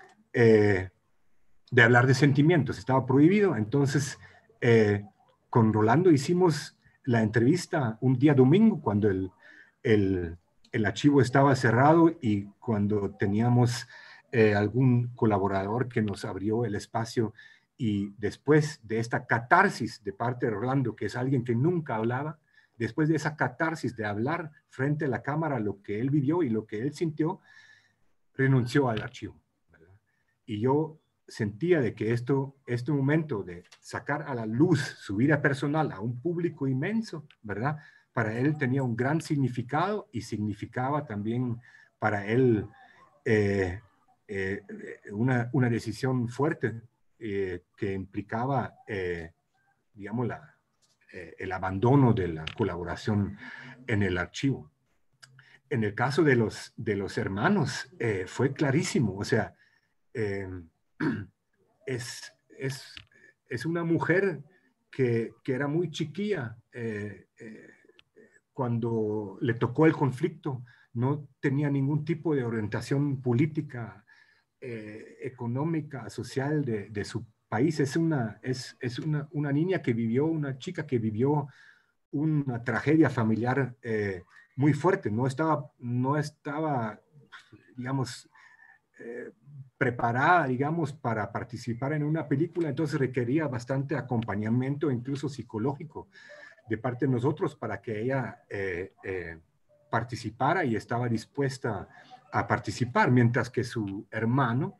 de hablar de sentimientos, estaba prohibido. Entonces, con Rolando hicimos la entrevista un día domingo, cuando el archivo estaba cerrado y cuando teníamos algún colaborador que nos abrió el espacio, y después de esta catarsis de parte de Rolando, que es alguien que nunca hablaba, después de esa catarsis de hablar frente a la cámara lo que él vivió y lo que él sintió, renunció al archivo, ¿verdad? Y yo sentía de que este momento de sacar a la luz su vida personal a un público inmenso, ¿verdad? Para él tenía un gran significado y significaba también para él una decisión fuerte que implicaba, digamos, el abandono de la colaboración en el archivo. En el caso de los hermanos, fue clarísimo. O sea, es una mujer que era muy chiquilla cuando le tocó el conflicto. No tenía ningún tipo de orientación política, económica, social de su país. Es una niña que vivió, una chica que vivió una tragedia familiar muy fuerte. No estaba, digamos, preparada, digamos, para participar en una película, entonces requería bastante acompañamiento, incluso psicológico, de parte de nosotros para que ella participara, y estaba dispuesta a participar, mientras que su hermano,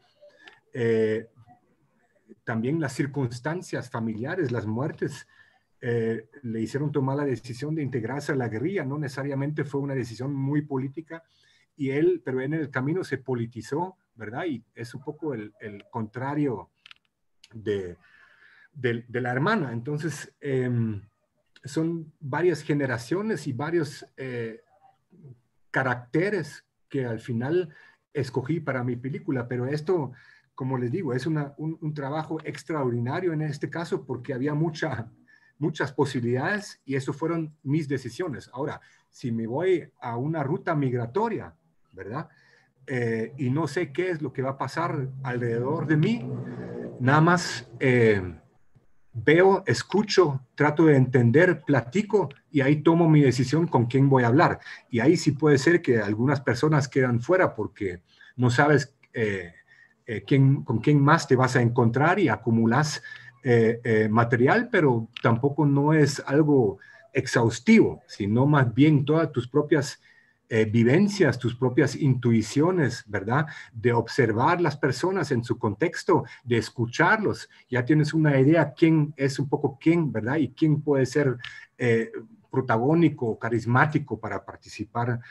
también las circunstancias familiares, las muertes, le hicieron tomar la decisión de integrarse a la guerrilla. No necesariamente fue una decisión muy política, pero en el camino se politizó, ¿verdad? Y es un poco el contrario de la hermana. Entonces, son varias generaciones y varios caracteres que al final escogí para mi película, pero esto, como les digo, es un trabajo extraordinario en este caso, porque había muchas posibilidades y eso fueron mis decisiones. Ahora, si me voy a una ruta migratoria, ¿verdad? y no sé qué es lo que va a pasar alrededor de mí. Nada más veo, escucho, trato de entender, platico y ahí tomo mi decisión con quién voy a hablar. Y ahí sí puede ser que algunas personas quedan fuera porque no sabes con quién más te vas a encontrar y acumulas material, pero tampoco no es algo exhaustivo, sino más bien todas tus propias vivencias, tus propias intuiciones, ¿verdad? De observar las personas en su contexto, de escucharlos. Ya tienes una idea quién es un poco quién, ¿verdad? Y quién puede ser protagónico, carismático para participar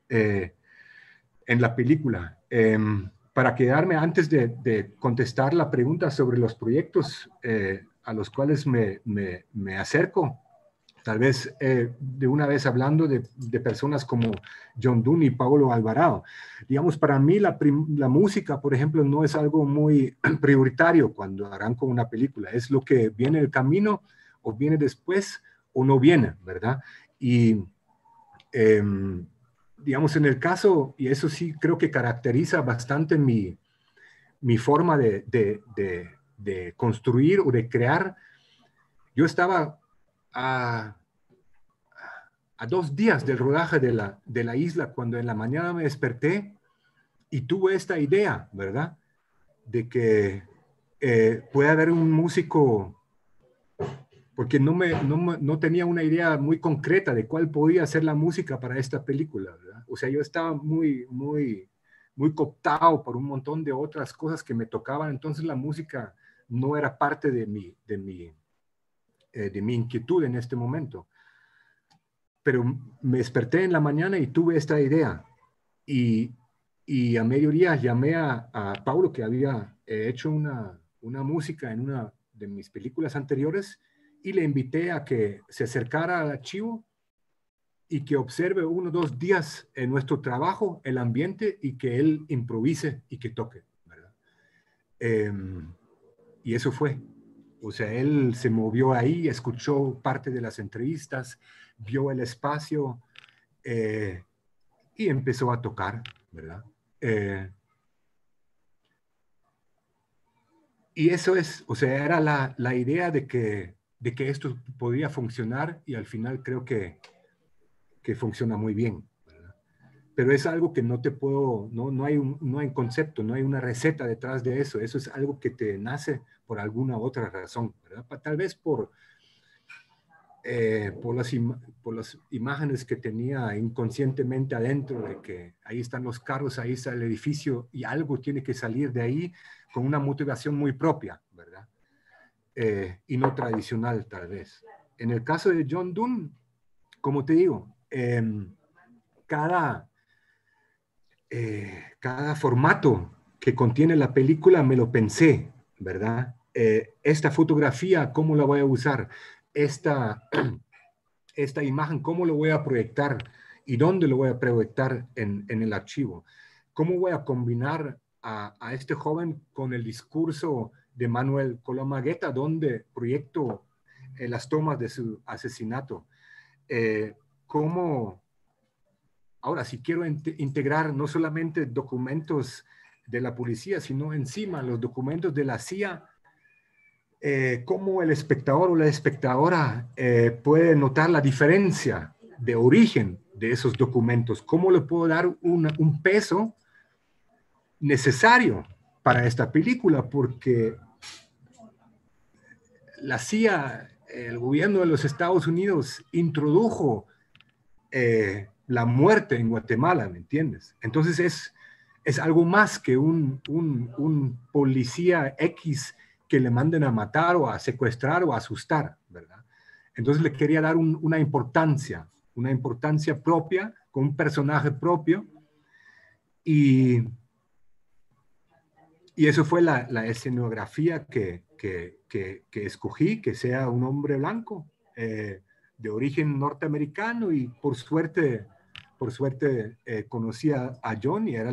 en la película. Para quedarme antes de contestar la pregunta sobre los proyectos a los cuales me acerco, tal vez de una vez hablando de personas como John Dunn y Paulo Alvarado. Digamos, para mí la música, por ejemplo, no es algo muy prioritario cuando arranco una película. Es lo que viene el camino o viene después o no viene, ¿verdad? Y digamos, en el caso, y eso sí creo que caracteriza bastante mi forma de construir o de crear. Yo estaba a 2 días del rodaje de la isla cuando en la mañana me desperté y tuve esta idea, ¿verdad? De que puede haber un músico, porque no tenía una idea muy concreta de cuál podía ser la música para esta película, ¿verdad? O sea, yo estaba muy cooptado por un montón de otras cosas que me tocaban, entonces la música no era parte de mi inquietud en este momento. Pero me desperté en la mañana y tuve esta idea. Y a mediodía llamé a Paulo, que había hecho una música en una de mis películas anteriores, y le invité a que se acercara al archivo y que observe 1 o 2 días en nuestro trabajo, el ambiente, y que él improvise y que toque, ¿verdad? Y eso fue. O sea, él se movió ahí, escuchó parte de las entrevistas, vio el espacio y empezó a tocar, ¿verdad? Y eso es, o sea, era la idea de que esto podía funcionar y al final creo que funciona muy bien, ¿verdad? Pero es algo que no te puedo, no hay concepto, no hay una receta detrás de eso. Eso es algo que te nace por alguna otra razón, ¿verdad? Tal vez por las imágenes que tenía inconscientemente adentro de que ahí están los carros, ahí está el edificio y algo tiene que salir de ahí con una motivación muy propia, ¿verdad? Y no tradicional tal vez. En el caso de John Dunn, como te digo, cada formato que contiene la película me lo pensé, ¿verdad? Esta fotografía, ¿cómo la voy a usar? Esta imagen, ¿cómo lo voy a proyectar? ¿Y dónde lo voy a proyectar en el archivo? ¿Cómo voy a combinar a este joven con el discurso de Manuel Colomagueta, donde proyecto las tomas de su asesinato? ¿Cómo Ahora, si quiero integrar no solamente documentos de la policía, sino encima los documentos de la CIA, cómo el espectador o la espectadora puede notar la diferencia de origen de esos documentos, cómo le puedo dar un peso necesario para esta película, porque la CIA, el gobierno de los Estados Unidos, introdujo la muerte en Guatemala, ¿me entiendes? Entonces es algo más que un policía X que le manden a matar o a secuestrar o a asustar, ¿verdad? Entonces le quería dar una importancia propia, con un personaje propio, y, y eso fue la escenografía que escogí, que sea un hombre blanco, de origen norteamericano, y por suerte conocí a John y era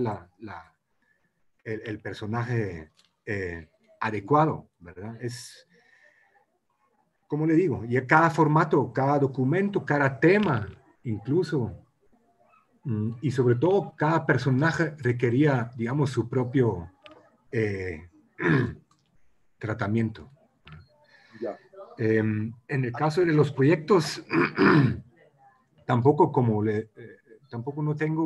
el personaje adecuado, ¿verdad? Es, como le digo, y cada formato, cada documento, cada tema, incluso Y sobre todo, cada personaje requería, digamos, su propio eh, tratamiento. Ya. En el caso de los proyectos, tampoco tampoco no tengo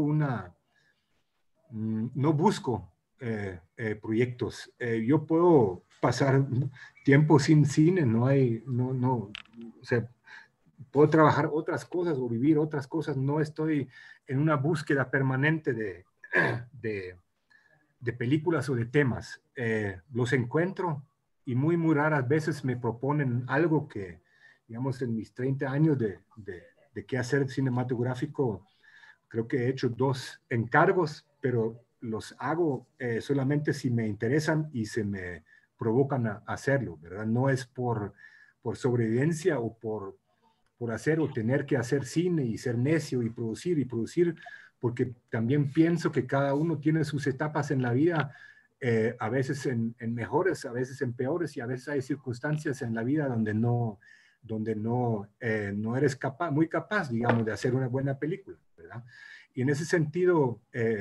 no busco proyectos. Yo puedo pasar tiempo sin cine, o sea, puedo trabajar otras cosas o vivir otras cosas, no estoy en una búsqueda permanente de, de películas o de temas. Los encuentro y muy raras veces me proponen algo que, digamos, en mis 30 años de qué hacer cinematográfico, creo que he hecho 2 encargos, pero los hago solamente si me interesan y se me provocan a hacerlo, ¿verdad? No es por sobrevivencia o por hacer o tener que hacer cine y ser necio y producir, porque también pienso que cada uno tiene sus etapas en la vida, a veces en mejores, a veces en peores, y a veces hay circunstancias en la vida donde no eres muy capaz, digamos, de hacer una buena película, ¿verdad? Y en ese sentido,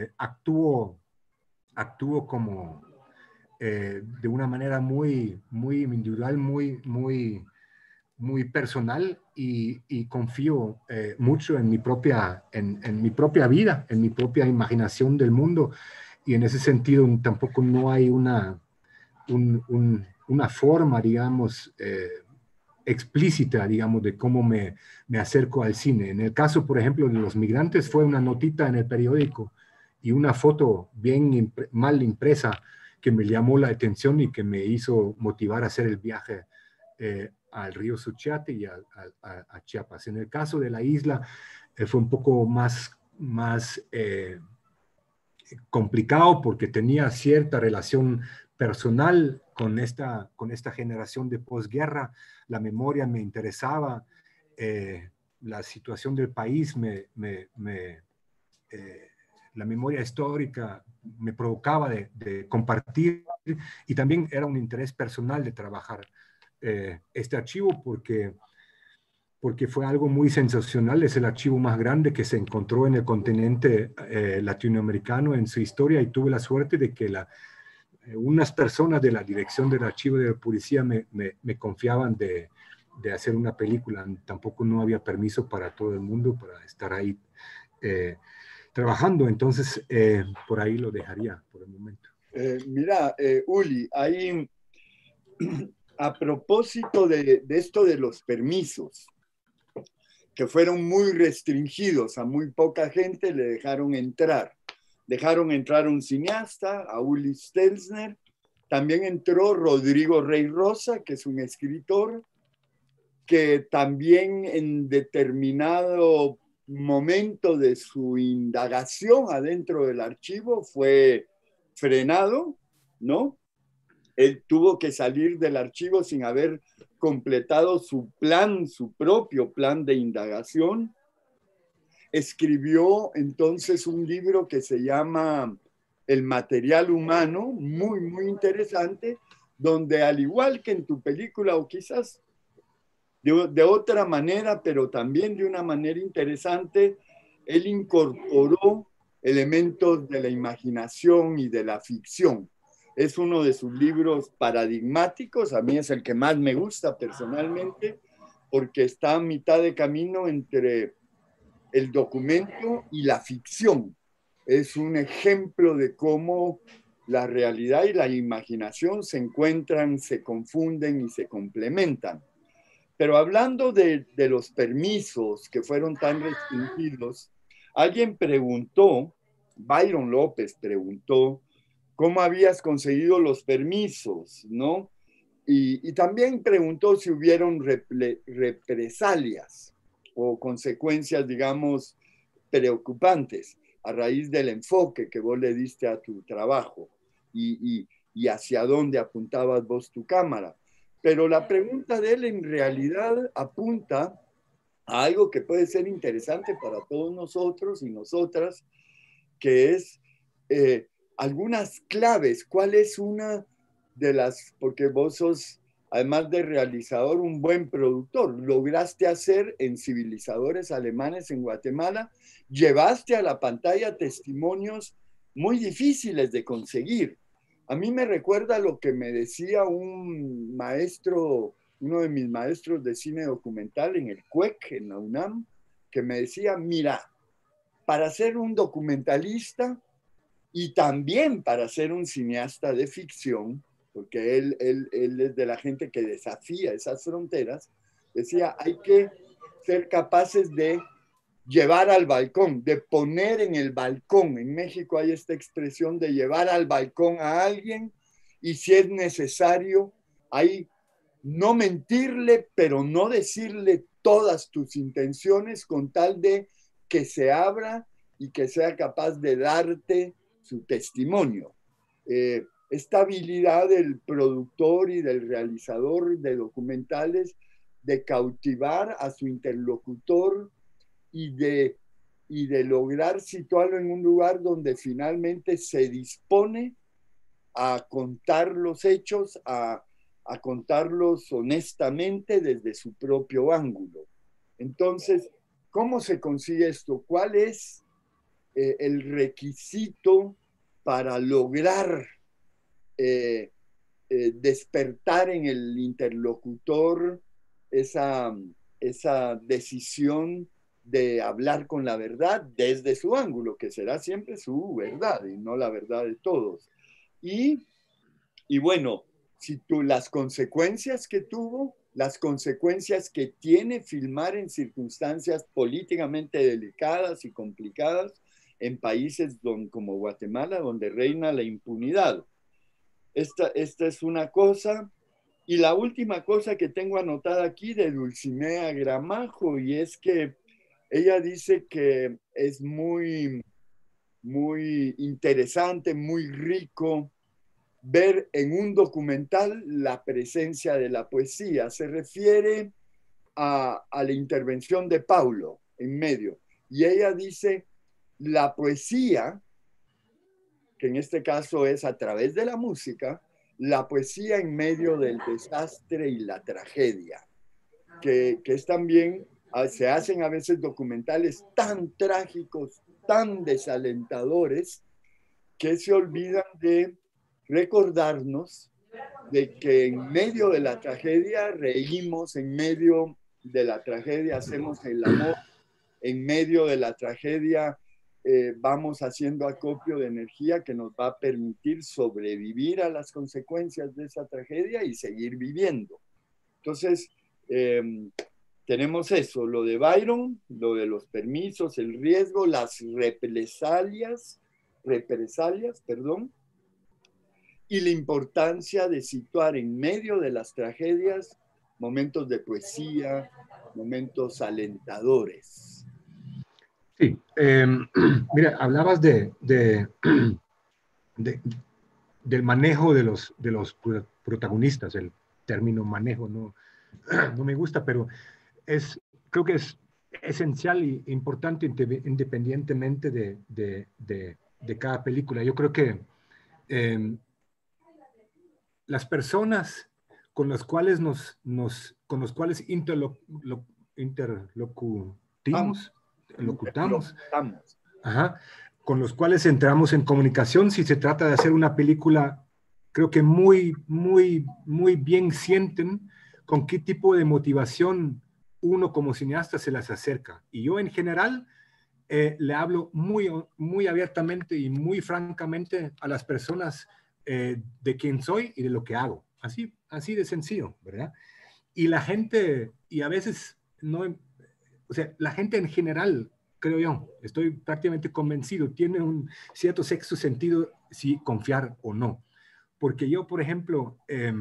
actúo como de una manera muy individual, muy personal y confío mucho en mi propia vida, en mi propia imaginación del mundo. Y en ese sentido tampoco no hay una forma, digamos, explícita, digamos, de cómo me acerco al cine. En el caso, por ejemplo, de Los Migrantes, fue una notita en el periódico y una foto bien mal impresa que me llamó la atención y que me hizo motivar a hacer el viaje al río Suchiate y a Chiapas. En el caso de la isla, fue un poco más complicado porque tenía cierta relación personal con esta generación de posguerra. La memoria me interesaba, la situación del país la memoria histórica me provocaba de compartir, y también era un interés personal de trabajar este archivo porque fue algo muy sensacional. Es el archivo más grande que se encontró en el continente latinoamericano en su historia, y tuve la suerte de que unas personas de la dirección del archivo de la policía me confiaban de hacer una película. Tampoco no había permiso para todo el mundo para estar ahí trabajando, entonces por ahí lo dejaría por el momento. Mira, Uli, ahí a propósito de esto de los permisos, que fueron muy restringidos, a muy poca gente le dejaron entrar. Dejaron entrar un cineasta, a Uli Stelzner, también entró Rodrigo Rey Rosa, que es un escritor, que también en determinado momento de su indagación adentro del archivo fue frenado, ¿no? Él tuvo que salir del archivo sin haber completado su plan, su propio plan de indagación. Escribió entonces un libro que se llama El material humano, muy interesante, donde al igual que en tu película, o quizás de otra manera, pero también de una manera interesante, él incorporó elementos de la imaginación y de la ficción. Es uno de sus libros paradigmáticos, a mí es el que más me gusta personalmente, porque está a mitad de camino entre el documento y la ficción. Es un ejemplo de cómo la realidad y la imaginación se encuentran, se confunden y se complementan. Pero hablando de los permisos que fueron tan restringidos, alguien preguntó, Byron López preguntó, ¿cómo habías conseguido los permisos? ¿No? Y también preguntó si hubieron represalias o consecuencias, digamos, preocupantes a raíz del enfoque que vos le diste a tu trabajo y hacia dónde apuntabas vos tu cámara. Pero la pregunta de él en realidad apunta a algo que puede ser interesante para todos nosotros y nosotras, que es algunas claves. ¿Cuál es una de las, porque vos sos además de realizador, un buen productor. Lograste hacer en Civilizadores Alemanes en Guatemala, llevaste a la pantalla testimonios muy difíciles de conseguir. A mí me recuerda lo que me decía un maestro, uno de mis maestros de cine documental en el CUEC, en la UNAM, que me decía, mira, para ser un documentalista y también para ser un cineasta de ficción, porque él es de la gente que desafía esas fronteras, decía, hay que ser capaces de llevar al balcón, de poner en el balcón. En México hay esta expresión de llevar al balcón a alguien y si es necesario, hay no mentirle, pero no decirle todas tus intenciones con tal de que se abra y que sea capaz de darte su testimonio. Esta habilidad del productor y del realizador de documentales de cautivar a su interlocutor y de lograr situarlo en un lugar donde finalmente se dispone a contar los hechos, a contarlos honestamente desde su propio ángulo. Entonces, ¿cómo se consigue esto? ¿Cuál es el requisito para lograr despertar en el interlocutor esa decisión de hablar con la verdad desde su ángulo, que será siempre su verdad y no la verdad de todos? Y bueno, si tú las consecuencias que tuvo, las consecuencias que tiene filmar en circunstancias políticamente delicadas y complicadas en países como Guatemala, donde reina la impunidad. Esta es una cosa. Y la última cosa que tengo anotada aquí de Dulcinea Gramajo, y es que ella dice que es muy, muy interesante, muy rico ver en un documental la presencia de la poesía. Se refiere a la intervención de Paulo en medio. Y ella dice, la poesía, que en este caso es a través de la música, la poesía en medio del desastre y la tragedia, que es también, se hacen a veces documentales tan trágicos, tan desalentadores, que se olvidan de recordarnos de que en medio de la tragedia reímos, en medio de la tragedia hacemos el amor, en medio de la tragedia vamos haciendo acopio de energía que nos va a permitir sobrevivir a las consecuencias de esa tragedia y seguir viviendo. Entonces, tenemos eso, lo de Byron, lo de los permisos, el riesgo, las represalias, perdón, y la importancia de situar en medio de las tragedias momentos de poesía, momentos alentadores. Sí, mira, hablabas del manejo de los protagonistas. El término manejo no me gusta, pero creo que es esencial e importante independientemente de cada película. Yo creo que las personas con las cuales con los cuales locutamos, ajá, con los cuales entramos en comunicación, si se trata de hacer una película, creo que muy, muy, muy bien sienten con qué tipo de motivación uno como cineasta se las acerca. Y yo en general le hablo muy, muy abiertamente y muy francamente a las personas de quién soy y de lo que hago. Así de sencillo, ¿verdad? Y la gente, y a veces no, o sea, la gente en general, creo yo, estoy prácticamente convencido, tiene un cierto sexto sentido si confiar o no. Porque yo, por ejemplo,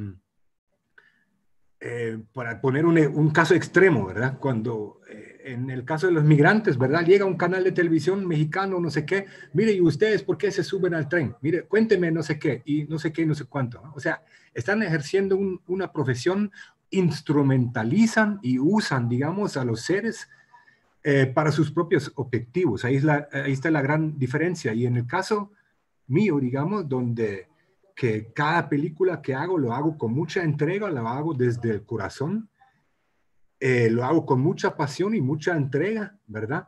para poner un caso extremo, ¿verdad? Cuando en el caso de los migrantes, ¿verdad? Llega un canal de televisión mexicano, no sé qué, mire, ¿y ustedes por qué se suben al tren? Mire, cuénteme no sé qué, y no sé qué, no sé cuánto, ¿no? O sea, están ejerciendo una profesión, instrumentalizan y usan, digamos, a los seres para sus propios objetivos. Ahí está la gran diferencia. Y en el caso mío, digamos, donde que cada película que hago lo hago con mucha entrega, lo hago desde el corazón, lo hago con mucha pasión y mucha entrega, ¿verdad?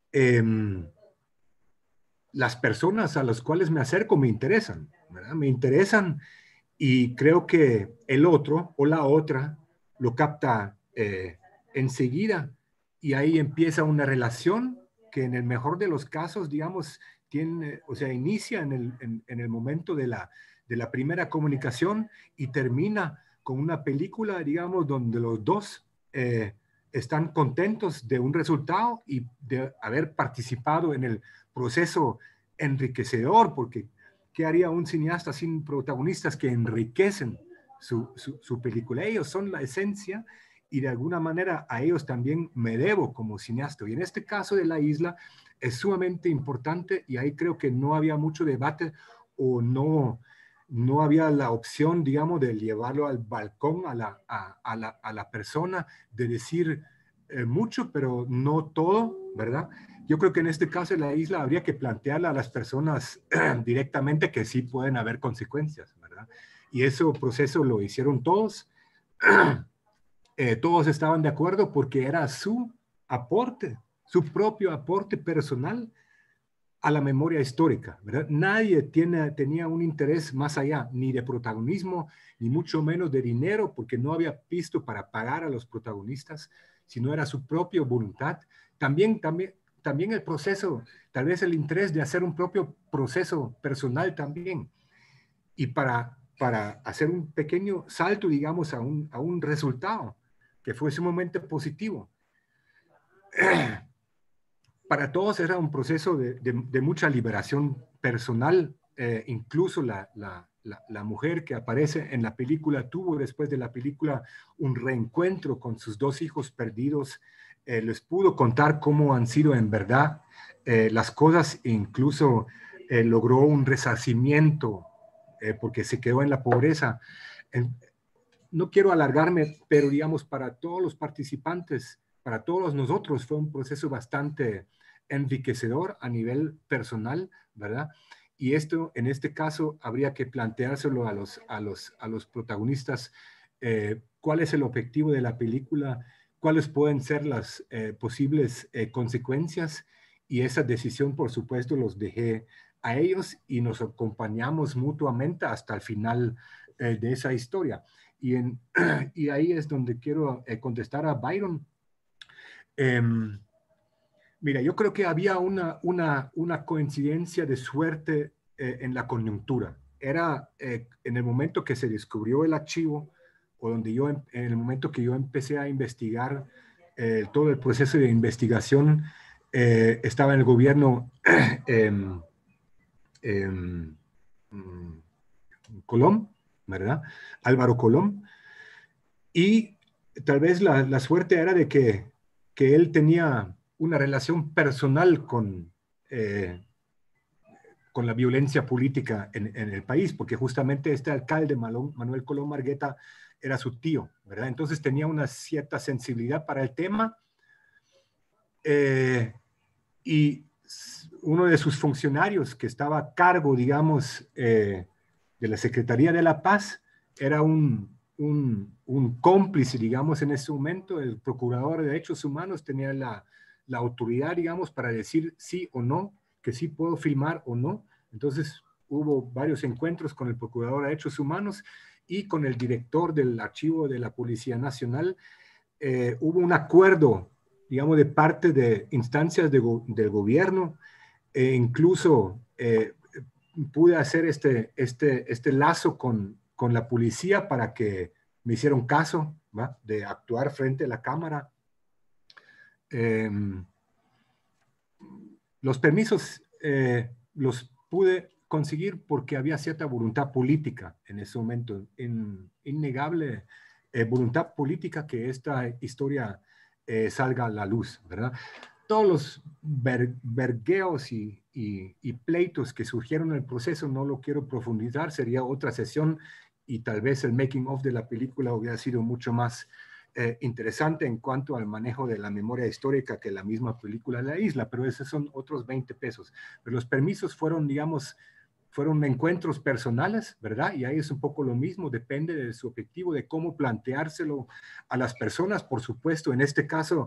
Las personas a las cuales me acerco me interesan, ¿verdad? Me interesan y creo que el otro o la otra lo capta enseguida y ahí empieza una relación que en el mejor de los casos, digamos, tiene, o sea, inicia en el momento de la primera comunicación y termina con una película, digamos, donde los dos están contentos de un resultado y de haber participado en el proceso enriquecedor, porque ¿qué haría un cineasta sin protagonistas que enriquecen su película? Ellos son la esencia y de alguna manera a ellos también me debo como cineasta. Y en este caso de La Isla es sumamente importante y ahí creo que no había mucho debate o no había la opción, digamos, de llevarlo al balcón a la persona, de decir mucho, pero no todo, ¿verdad? Yo creo que en este caso de La Isla habría que plantearle a las personas directamente que sí pueden haber consecuencias, ¿verdad? Y ese proceso lo hicieron todos. Todos estaban de acuerdo porque era su aporte, su propio aporte personal a la memoria histórica, ¿verdad? Nadie tenía un interés más allá, ni de protagonismo, ni mucho menos de dinero, porque no había visto para pagar a los protagonistas, sino era su propia voluntad. También el proceso, tal vez el interés de hacer un propio proceso personal también. Y para hacer un pequeño salto, digamos, a un resultado que fue sumamente positivo. Para todos era un proceso de mucha liberación personal, incluso la mujer que aparece en la película tuvo después de la película un reencuentro con sus dos hijos perdidos, les pudo contar cómo han sido en verdad las cosas e incluso logró un resarcimiento porque se quedó en la pobreza. No quiero alargarme, pero digamos para todos los participantes, para todos nosotros fue un proceso bastante enriquecedor a nivel personal, ¿verdad? Y esto, en este caso, habría que planteárselo a los protagonistas, cuál es el objetivo de la película, cuáles pueden ser las posibles consecuencias, y esa decisión, por supuesto, los dejé a ellos y nos acompañamos mutuamente hasta el final de esa historia. Y ahí es donde quiero contestar a Byron. Mira, yo creo que había una coincidencia de suerte en la coyuntura. Era en el momento que se descubrió el archivo, o donde en el momento que yo empecé a investigar, todo el proceso de investigación estaba en el gobierno em, mm, Colón, ¿verdad? Álvaro Colón. Y tal vez la suerte era de que él tenía una relación personal con la violencia política en el país, porque justamente este alcalde, Manuel Colón Margueta, era su tío, ¿verdad? Entonces tenía una cierta sensibilidad para el tema y uno de sus funcionarios que estaba a cargo, digamos, de la Secretaría de la Paz, era un cómplice, digamos, en ese momento. El procurador de derechos humanos tenía la autoridad, digamos, para decir sí o no, que sí puedo filmar o no. Entonces hubo varios encuentros con el procurador de derechos humanos y con el director del archivo de la Policía Nacional. Hubo un acuerdo, digamos, de parte de instancias del gobierno, incluso pude hacer este lazo con la policía para que me hicieron caso, ¿va? De actuar frente a la cámara. Los permisos los pude conseguir porque había cierta voluntad política en ese momento, innegable voluntad política que esta historia salga a la luz, ¿verdad? Todos los vergueos y pleitos que surgieron en el proceso no lo quiero profundizar, sería otra sesión y tal vez el making of de la película hubiera sido mucho más interesante en cuanto al manejo de la memoria histórica que la misma película de La Isla, pero esos son otros 20 pesos. Pero los permisos fueron, digamos, fueron encuentros personales, ¿verdad? Y ahí es un poco lo mismo, depende de su objetivo, de cómo planteárselo a las personas, por supuesto, en este caso,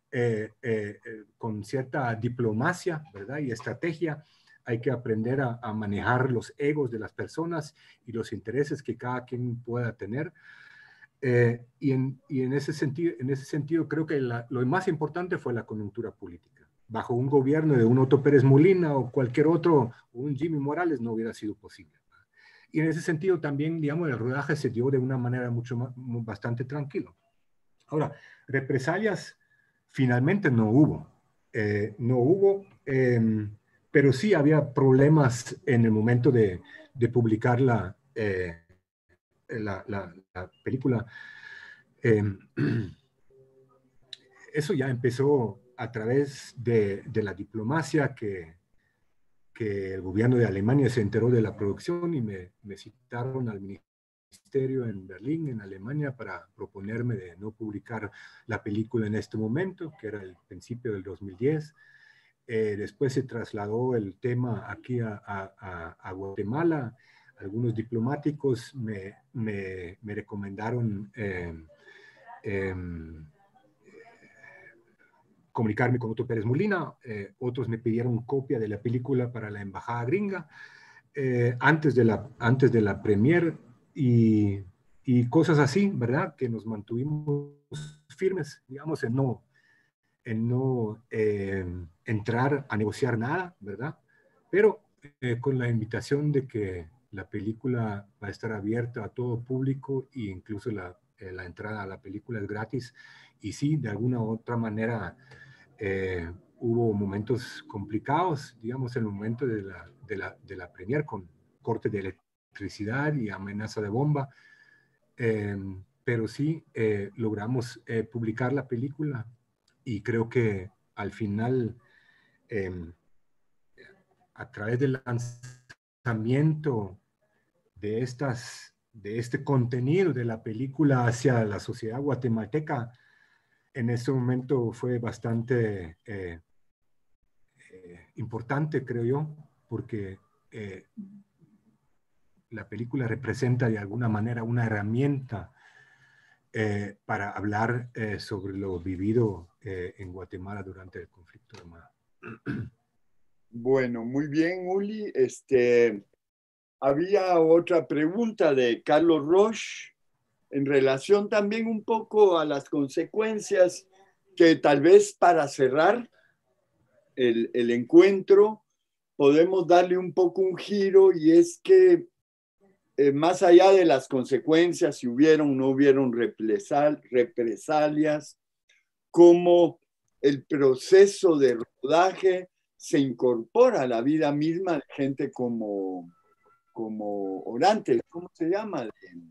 con cierta diplomacia, ¿verdad? Y estrategia, hay que aprender a manejar los egos de las personas y los intereses que cada quien pueda tener. Y en ese sentido creo que lo más importante fue la coyuntura política. Bajo un gobierno de un Otto Pérez Molina o cualquier otro, un Jimmy Morales, no hubiera sido posible. Y en ese sentido también, digamos, el rodaje se dio de una manera bastante tranquilo. Ahora, represalias finalmente no hubo. No hubo, pero sí había problemas en el momento de publicar la película. Eh, Eso ya empezó a través de la diplomacia que el gobierno de Alemania se enteró de la producción y me citaron al ministerio en Berlín, en Alemania, para proponerme de no publicar la película en este momento, que era el principio del 2010. Después se trasladó el tema aquí a Guatemala. Algunos diplomáticos me recomendaron eh, comunicarme con Otto Pérez Molina, otros me pidieron copia de la película para la embajada gringa antes de la premier y cosas así, ¿verdad? Que nos mantuvimos firmes, digamos, en no entrar a negociar nada, ¿verdad? Pero con la invitación de que la película va a estar abierta a todo público e incluso la entrada a la película es gratis. Y sí, de alguna u otra manera hubo momentos complicados, digamos, en el momento de la premier con corte de electricidad y amenaza de bomba, pero sí logramos publicar la película y creo que al final, eh, a través del lanzamiento de este contenido de la película hacia la sociedad guatemalteca, en ese momento fue bastante importante, creo yo, porque la película representa de alguna manera una herramienta para hablar sobre lo vivido en Guatemala durante el conflicto armado. Bueno, muy bien, Uli. Había otra pregunta de Carlos Roche en relación también un poco a las consecuencias que tal vez para cerrar el encuentro podemos darle un poco un giro y es que más allá de las consecuencias, si hubieron o no hubieron represalias, cómo el proceso de rodaje se incorpora a la vida misma de gente como Orantes, ¿cómo se llama?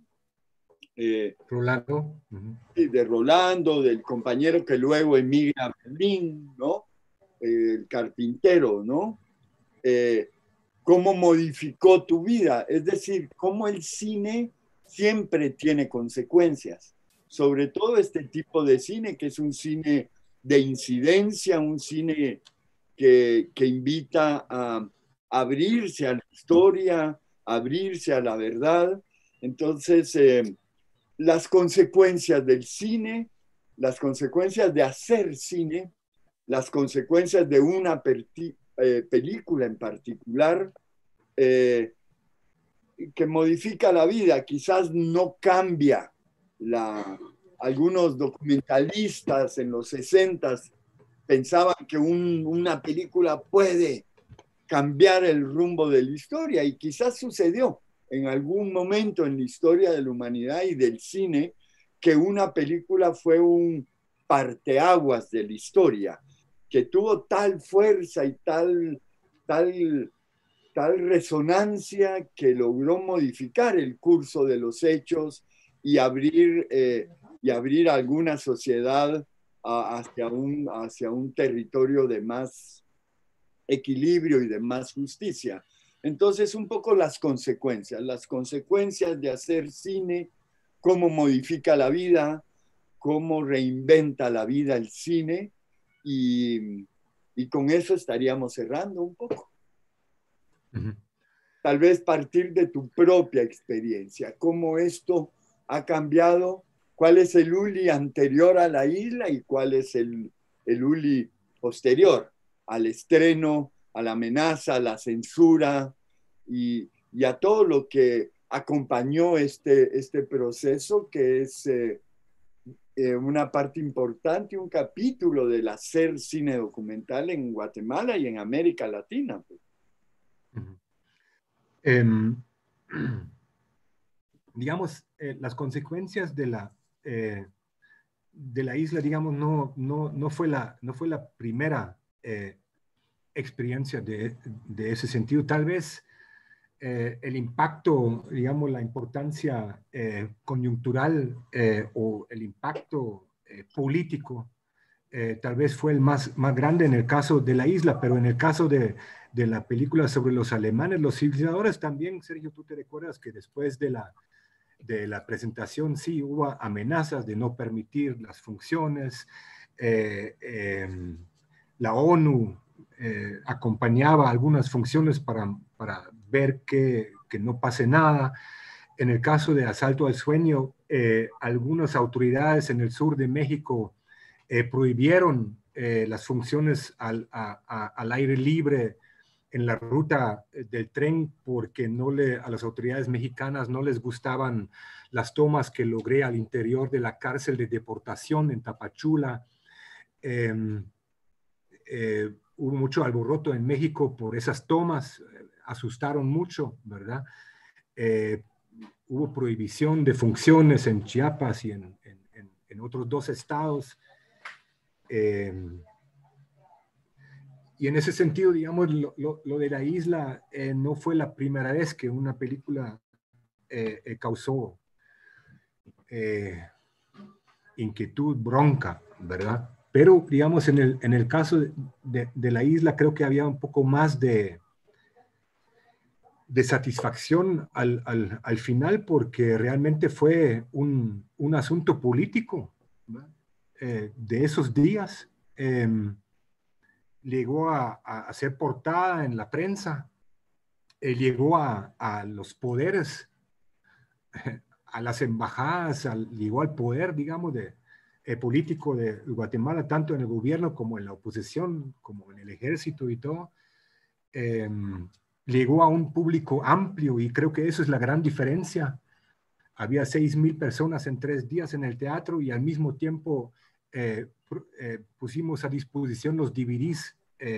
Rolando. De Rolando, del compañero que luego emigra a Berlín, ¿no? El carpintero, ¿no? Cómo modificó tu vida, es decir, cómo el cine siempre tiene consecuencias, sobre todo este tipo de cine, que es un cine de incidencia, un cine que invita a abrirse a la historia, abrirse a la verdad. Entonces, las consecuencias del cine, las consecuencias de hacer cine, las consecuencias de una película en particular, eh, que modifica la vida, quizás no cambia la... Algunos documentalistas en los 60 pensaban que una película puede cambiar el rumbo de la historia y quizás sucedió en algún momento en la historia de la humanidad y del cine que una película fue un parteaguas de la historia, que tuvo tal fuerza y tal resonancia que logró modificar el curso de los hechos y abrir alguna sociedad hacia un territorio de más equilibrio y de más justicia. Entonces, un poco las consecuencias de hacer cine, cómo modifica la vida, cómo reinventa la vida el cine, y con eso estaríamos cerrando un poco. Uh -huh. tal vez partir de tu propia experiencia, cómo esto ha cambiado, cuál es el Uli anterior a la isla y cuál es el Uli posterior al estreno, a la amenaza, a la censura y a todo lo que acompañó este proceso que es una parte importante, un capítulo del hacer cine documental en Guatemala y en América Latina. Em, digamos, las consecuencias de la isla, digamos, no fue la primera experiencia de ese sentido. Tal vez el impacto, digamos, la importancia coyuntural o el impacto político tal vez fue el más grande en el caso de la isla, pero en el caso de la película sobre los alemanes, los civilizadores también, Sergio, tú te recuerdas que después de la presentación sí hubo amenazas de no permitir las funciones, la ONU acompañaba algunas funciones para ver que no pase nada. En el caso de Asalto al Sueño, algunas autoridades en el sur de México prohibieron las funciones al aire libre en la ruta del tren porque a las autoridades mexicanas no les gustaban las tomas que logré al interior de la cárcel de deportación en Tapachula. Hubo mucho alboroto en México por esas tomas, asustaron mucho, ¿verdad? Hubo prohibición de funciones en Chiapas y en otros 2 estados. Y en ese sentido, digamos, lo de la isla no fue la primera vez que una película causó inquietud, bronca, ¿verdad? Pero, digamos, en el caso de la isla, creo que había un poco más de satisfacción al final, porque realmente fue un asunto político, ¿verdad? De esos días. Llegó a ser portada en la prensa, llegó a los poderes, a las embajadas, llegó al poder, digamos, político de Guatemala, tanto en el gobierno como en la oposición, como en el ejército y todo. Llegó a un público amplio y creo que eso es la gran diferencia. Había 6,000 personas en 3 días en el teatro y al mismo tiempo pusimos a disposición los DVDs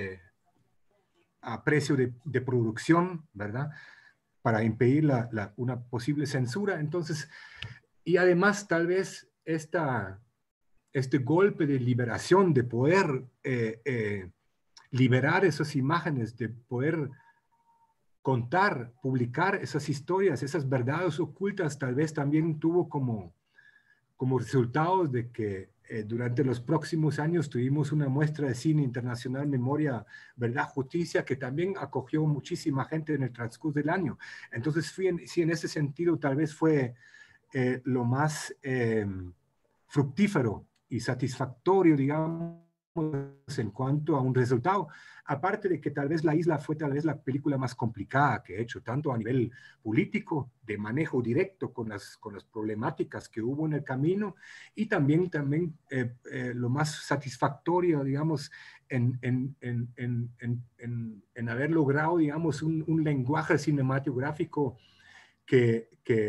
a precio de producción, ¿verdad? Para impedir una posible censura. Entonces, y además tal vez este golpe de liberación, de poder liberar esas imágenes, de poder contar, publicar esas historias, esas verdades ocultas, tal vez también tuvo como resultado de que durante los próximos años tuvimos una muestra de cine internacional Memoria, Verdad, Justicia, que también acogió muchísima gente en el transcurso del año. Entonces, sí, en ese sentido tal vez fue lo más fructífero y satisfactorio, digamos, en cuanto a un resultado. Aparte de que tal vez La Isla fue tal vez la película más complicada que he hecho, tanto a nivel político, de manejo directo con las problemáticas que hubo en el camino, y también lo más satisfactorio, digamos, en haber logrado, digamos, un lenguaje cinematográfico que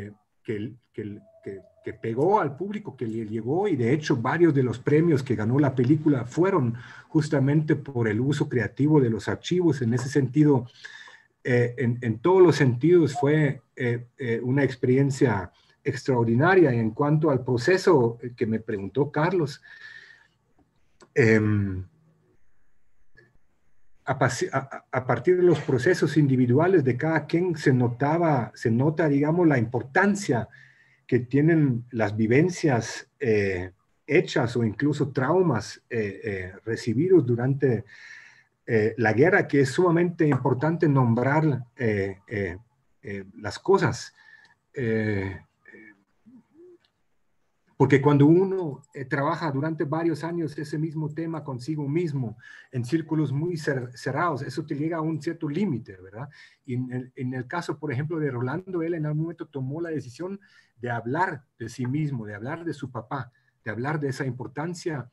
pegó al público, que le llegó, y de hecho varios de los premios que ganó la película fueron justamente por el uso creativo de los archivos. En ese sentido, en todos los sentidos fue una experiencia extraordinaria. Y en cuanto al proceso que me preguntó Carlos, a partir de los procesos individuales de cada quien se nota, digamos, la importancia que tienen las vivencias hechas o incluso traumas recibidos durante la guerra, que es sumamente importante nombrar las cosas. Porque cuando uno trabaja durante varios años ese mismo tema consigo mismo, en círculos muy cerrados, eso te llega a un cierto límite, ¿verdad? Y en el caso, por ejemplo, de Rolando, él en algún momento tomó la decisión de hablar de sí mismo, de hablar de su papá, de hablar de esa importancia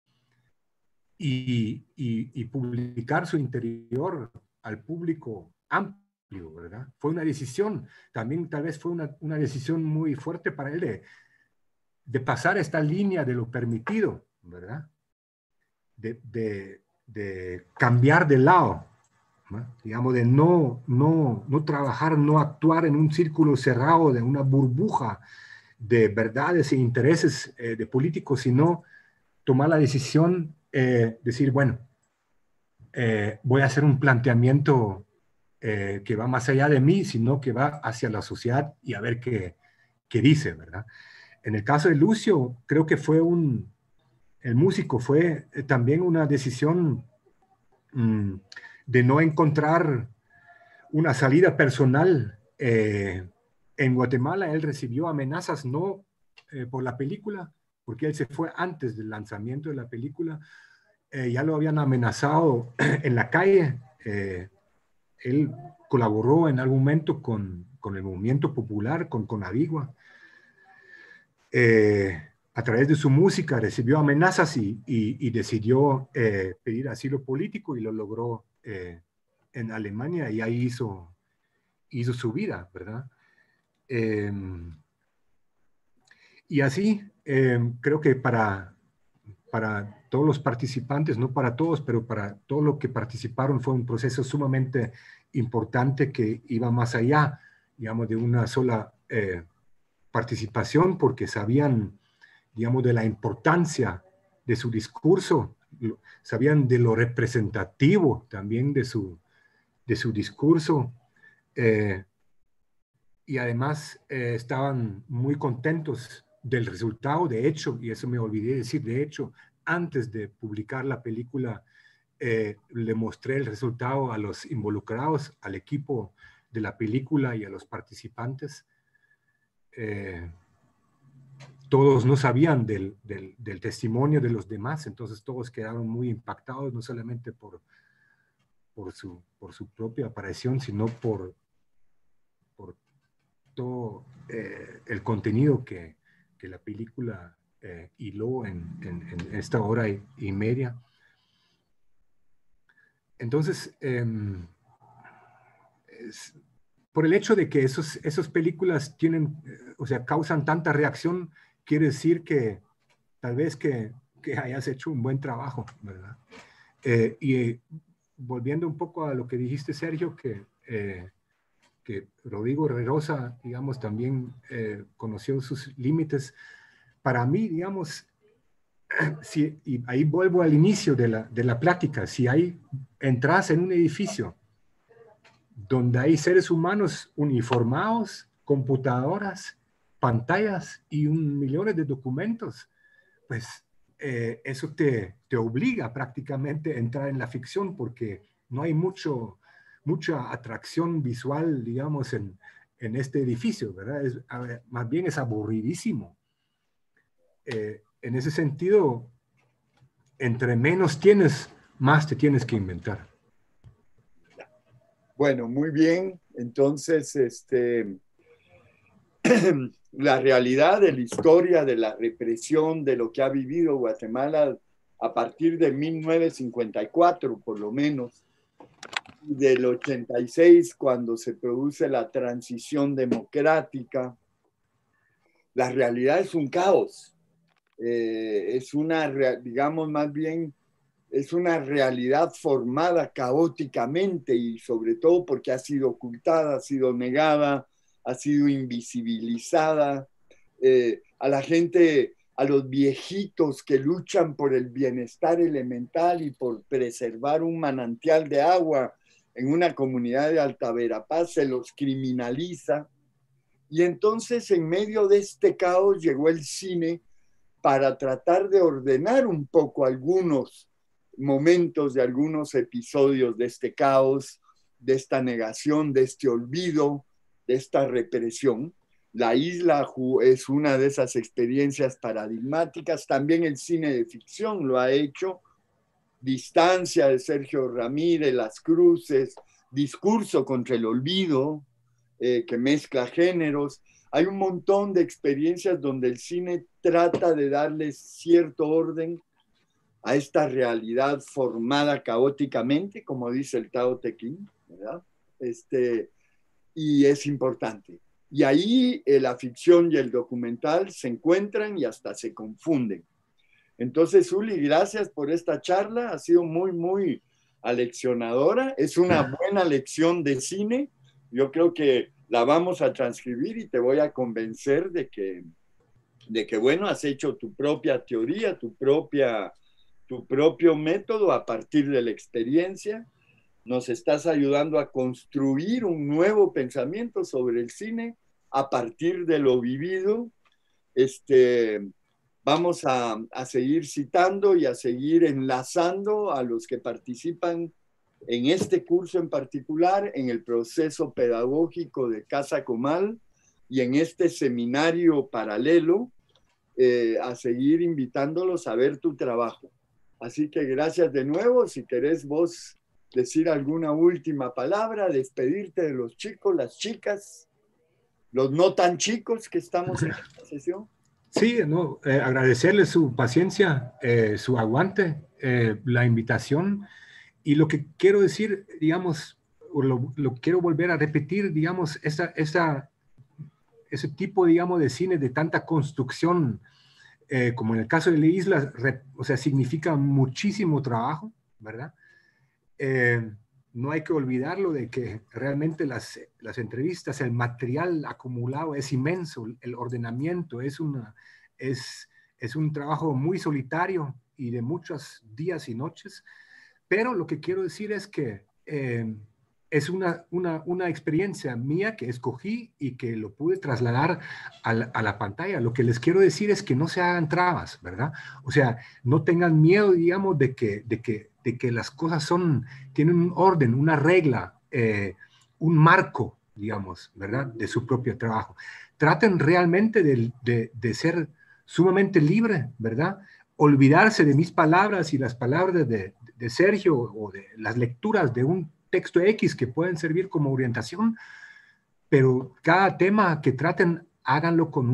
y publicar su interior al público amplio, ¿verdad? Fue una decisión, también tal vez fue una decisión muy fuerte para él de pasar esta línea de lo permitido, ¿verdad? De cambiar de lado, ¿no? Digamos, de no trabajar, no actuar en un círculo cerrado, de una burbuja de verdades e intereses de políticos, sino tomar la decisión, decir, bueno, voy a hacer un planteamiento que va más allá de mí, sino que va hacia la sociedad y a ver qué dice, ¿verdad? En el caso de Lucio, creo que el músico fue también una decisión mmm, de no encontrar una salida personal. En Guatemala él recibió amenazas no por la película, porque él se fue antes del lanzamiento de la película, ya lo habían amenazado en la calle. Él colaboró en algún momento con el movimiento popular, con Conavigua. A través de su música recibió amenazas y decidió pedir asilo político y lo logró en Alemania y ahí hizo su vida, ¿verdad? Eh, y así, creo que para todos los participantes, no para todos, pero para todos los que participaron fue un proceso sumamente importante que iba más allá, digamos, de una sola participación, porque sabían, digamos, de la importancia de su discurso, sabían de lo representativo también de su discurso, eh, y además estaban muy contentos del resultado. De hecho, y eso me olvidé decir, de hecho, antes de publicar la película, le mostré el resultado a los involucrados, al equipo de la película y a los participantes. Todos no sabían del testimonio de los demás, entonces todos quedaron muy impactados, no solamente por su propia aparición, sino por todo el contenido que la película hiló en esta hora y media. Entonces, por el hecho de que esas películas tienen, o sea, causan tanta reacción, quiere decir que tal vez que hayas hecho un buen trabajo, ¿verdad? Y volviendo un poco a lo que dijiste, Sergio, que Rodrigo Rerosa, digamos, también conoció sus límites. Para mí, digamos, y ahí vuelvo al inicio de la plática, si entras en un edificio donde hay seres humanos uniformados, computadoras, pantallas y millones de documentos, pues eso te obliga prácticamente a entrar en la ficción porque no hay mucha atracción visual, digamos, en este edificio, ¿verdad? Más bien es aburridísimo. En ese sentido, entre menos tienes, más te tienes que inventar. Bueno, muy bien. Entonces, la realidad de la historia, de la represión, de lo que ha vivido Guatemala a partir de 1954, por lo menos, del 86, cuando se produce la transición democrática, la realidad es un caos. Es una, digamos, más bien, es una realidad formada caóticamente y sobre todo porque ha sido ocultada, ha sido negada, ha sido invisibilizada. A la gente, a los viejitos que luchan por el bienestar elemental y por preservar un manantial de agua en una comunidad de Alta Verapaz, se los criminaliza. Y entonces, en medio de este caos, llegó el cine para tratar de ordenar un poco algunos momentos de algunos episodios de este caos, de esta negación, de este olvido, de esta represión. La Isla es una de esas experiencias paradigmáticas. También el cine de ficción lo ha hecho. Distancia de Sergio Ramírez, Las Cruces, Discurso contra el Olvido, que mezcla géneros. Hay un montón de experiencias donde el cine trata de darle cierto orden a esta realidad formada caóticamente, como dice el Tao Te Ching, ¿verdad? Y es importante. Y ahí la ficción y el documental se encuentran y hasta se confunden. Entonces, Uli, gracias por esta charla. Ha sido muy, muy aleccionadora. Es una buena lección de cine. Yo creo que la vamos a transcribir y te voy a convencer de que bueno, has hecho tu propia teoría, tu propio método a partir de la experiencia. Nos estás ayudando a construir un nuevo pensamiento sobre el cine a partir de lo vivido. Vamos a seguir citando y a seguir enlazando a los que participan en este curso en particular, en el proceso pedagógico de Casa Comal y en este seminario paralelo, a seguir invitándolos a ver tu trabajo. Así que gracias de nuevo. Si querés vos decir alguna última palabra, despedirte de los chicos, las chicas, los no tan chicos que estamos en esta sesión. Sí, no, agradecerle su paciencia, su aguante, la invitación. Y lo que quiero decir, digamos, o lo quiero volver a repetir, digamos, ese tipo, digamos, de cine de tanta construcción, como en el caso de la isla, o sea, significa muchísimo trabajo, ¿verdad? No hay que olvidarlo de que realmente las entrevistas, el material acumulado es inmenso, el ordenamiento es un trabajo muy solitario y de muchos días y noches, pero lo que quiero decir es que es una experiencia mía que escogí y que lo pude trasladar a la pantalla. Lo que les quiero decir es que no se hagan trabas, ¿verdad? O sea, no tengan miedo, digamos, de que las cosas tienen un orden, una regla, un marco, digamos, ¿verdad? De su propio trabajo. Traten realmente de ser sumamente libre, ¿verdad? Olvidarse de mis palabras y las palabras de Sergio o de las lecturas de un texto X que pueden servir como orientación, pero cada tema que traten, háganlo con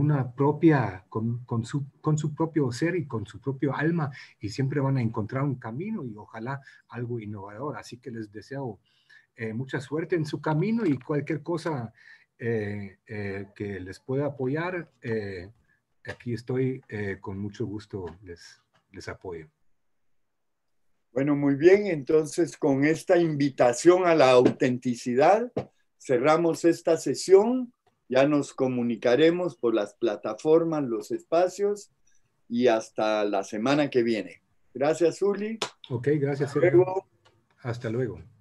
su propio ser y con su propio alma, y siempre van a encontrar un camino y ojalá algo innovador. Así que les deseo mucha suerte en su camino y cualquier cosa que les pueda apoyar, aquí estoy, con mucho gusto les apoyo. Bueno, muy bien. Entonces, con esta invitación a la autenticidad, cerramos esta sesión. Ya nos comunicaremos por las plataformas, los espacios, y hasta la semana que viene. Gracias, Uli. Ok, gracias, Sergio. Hasta luego.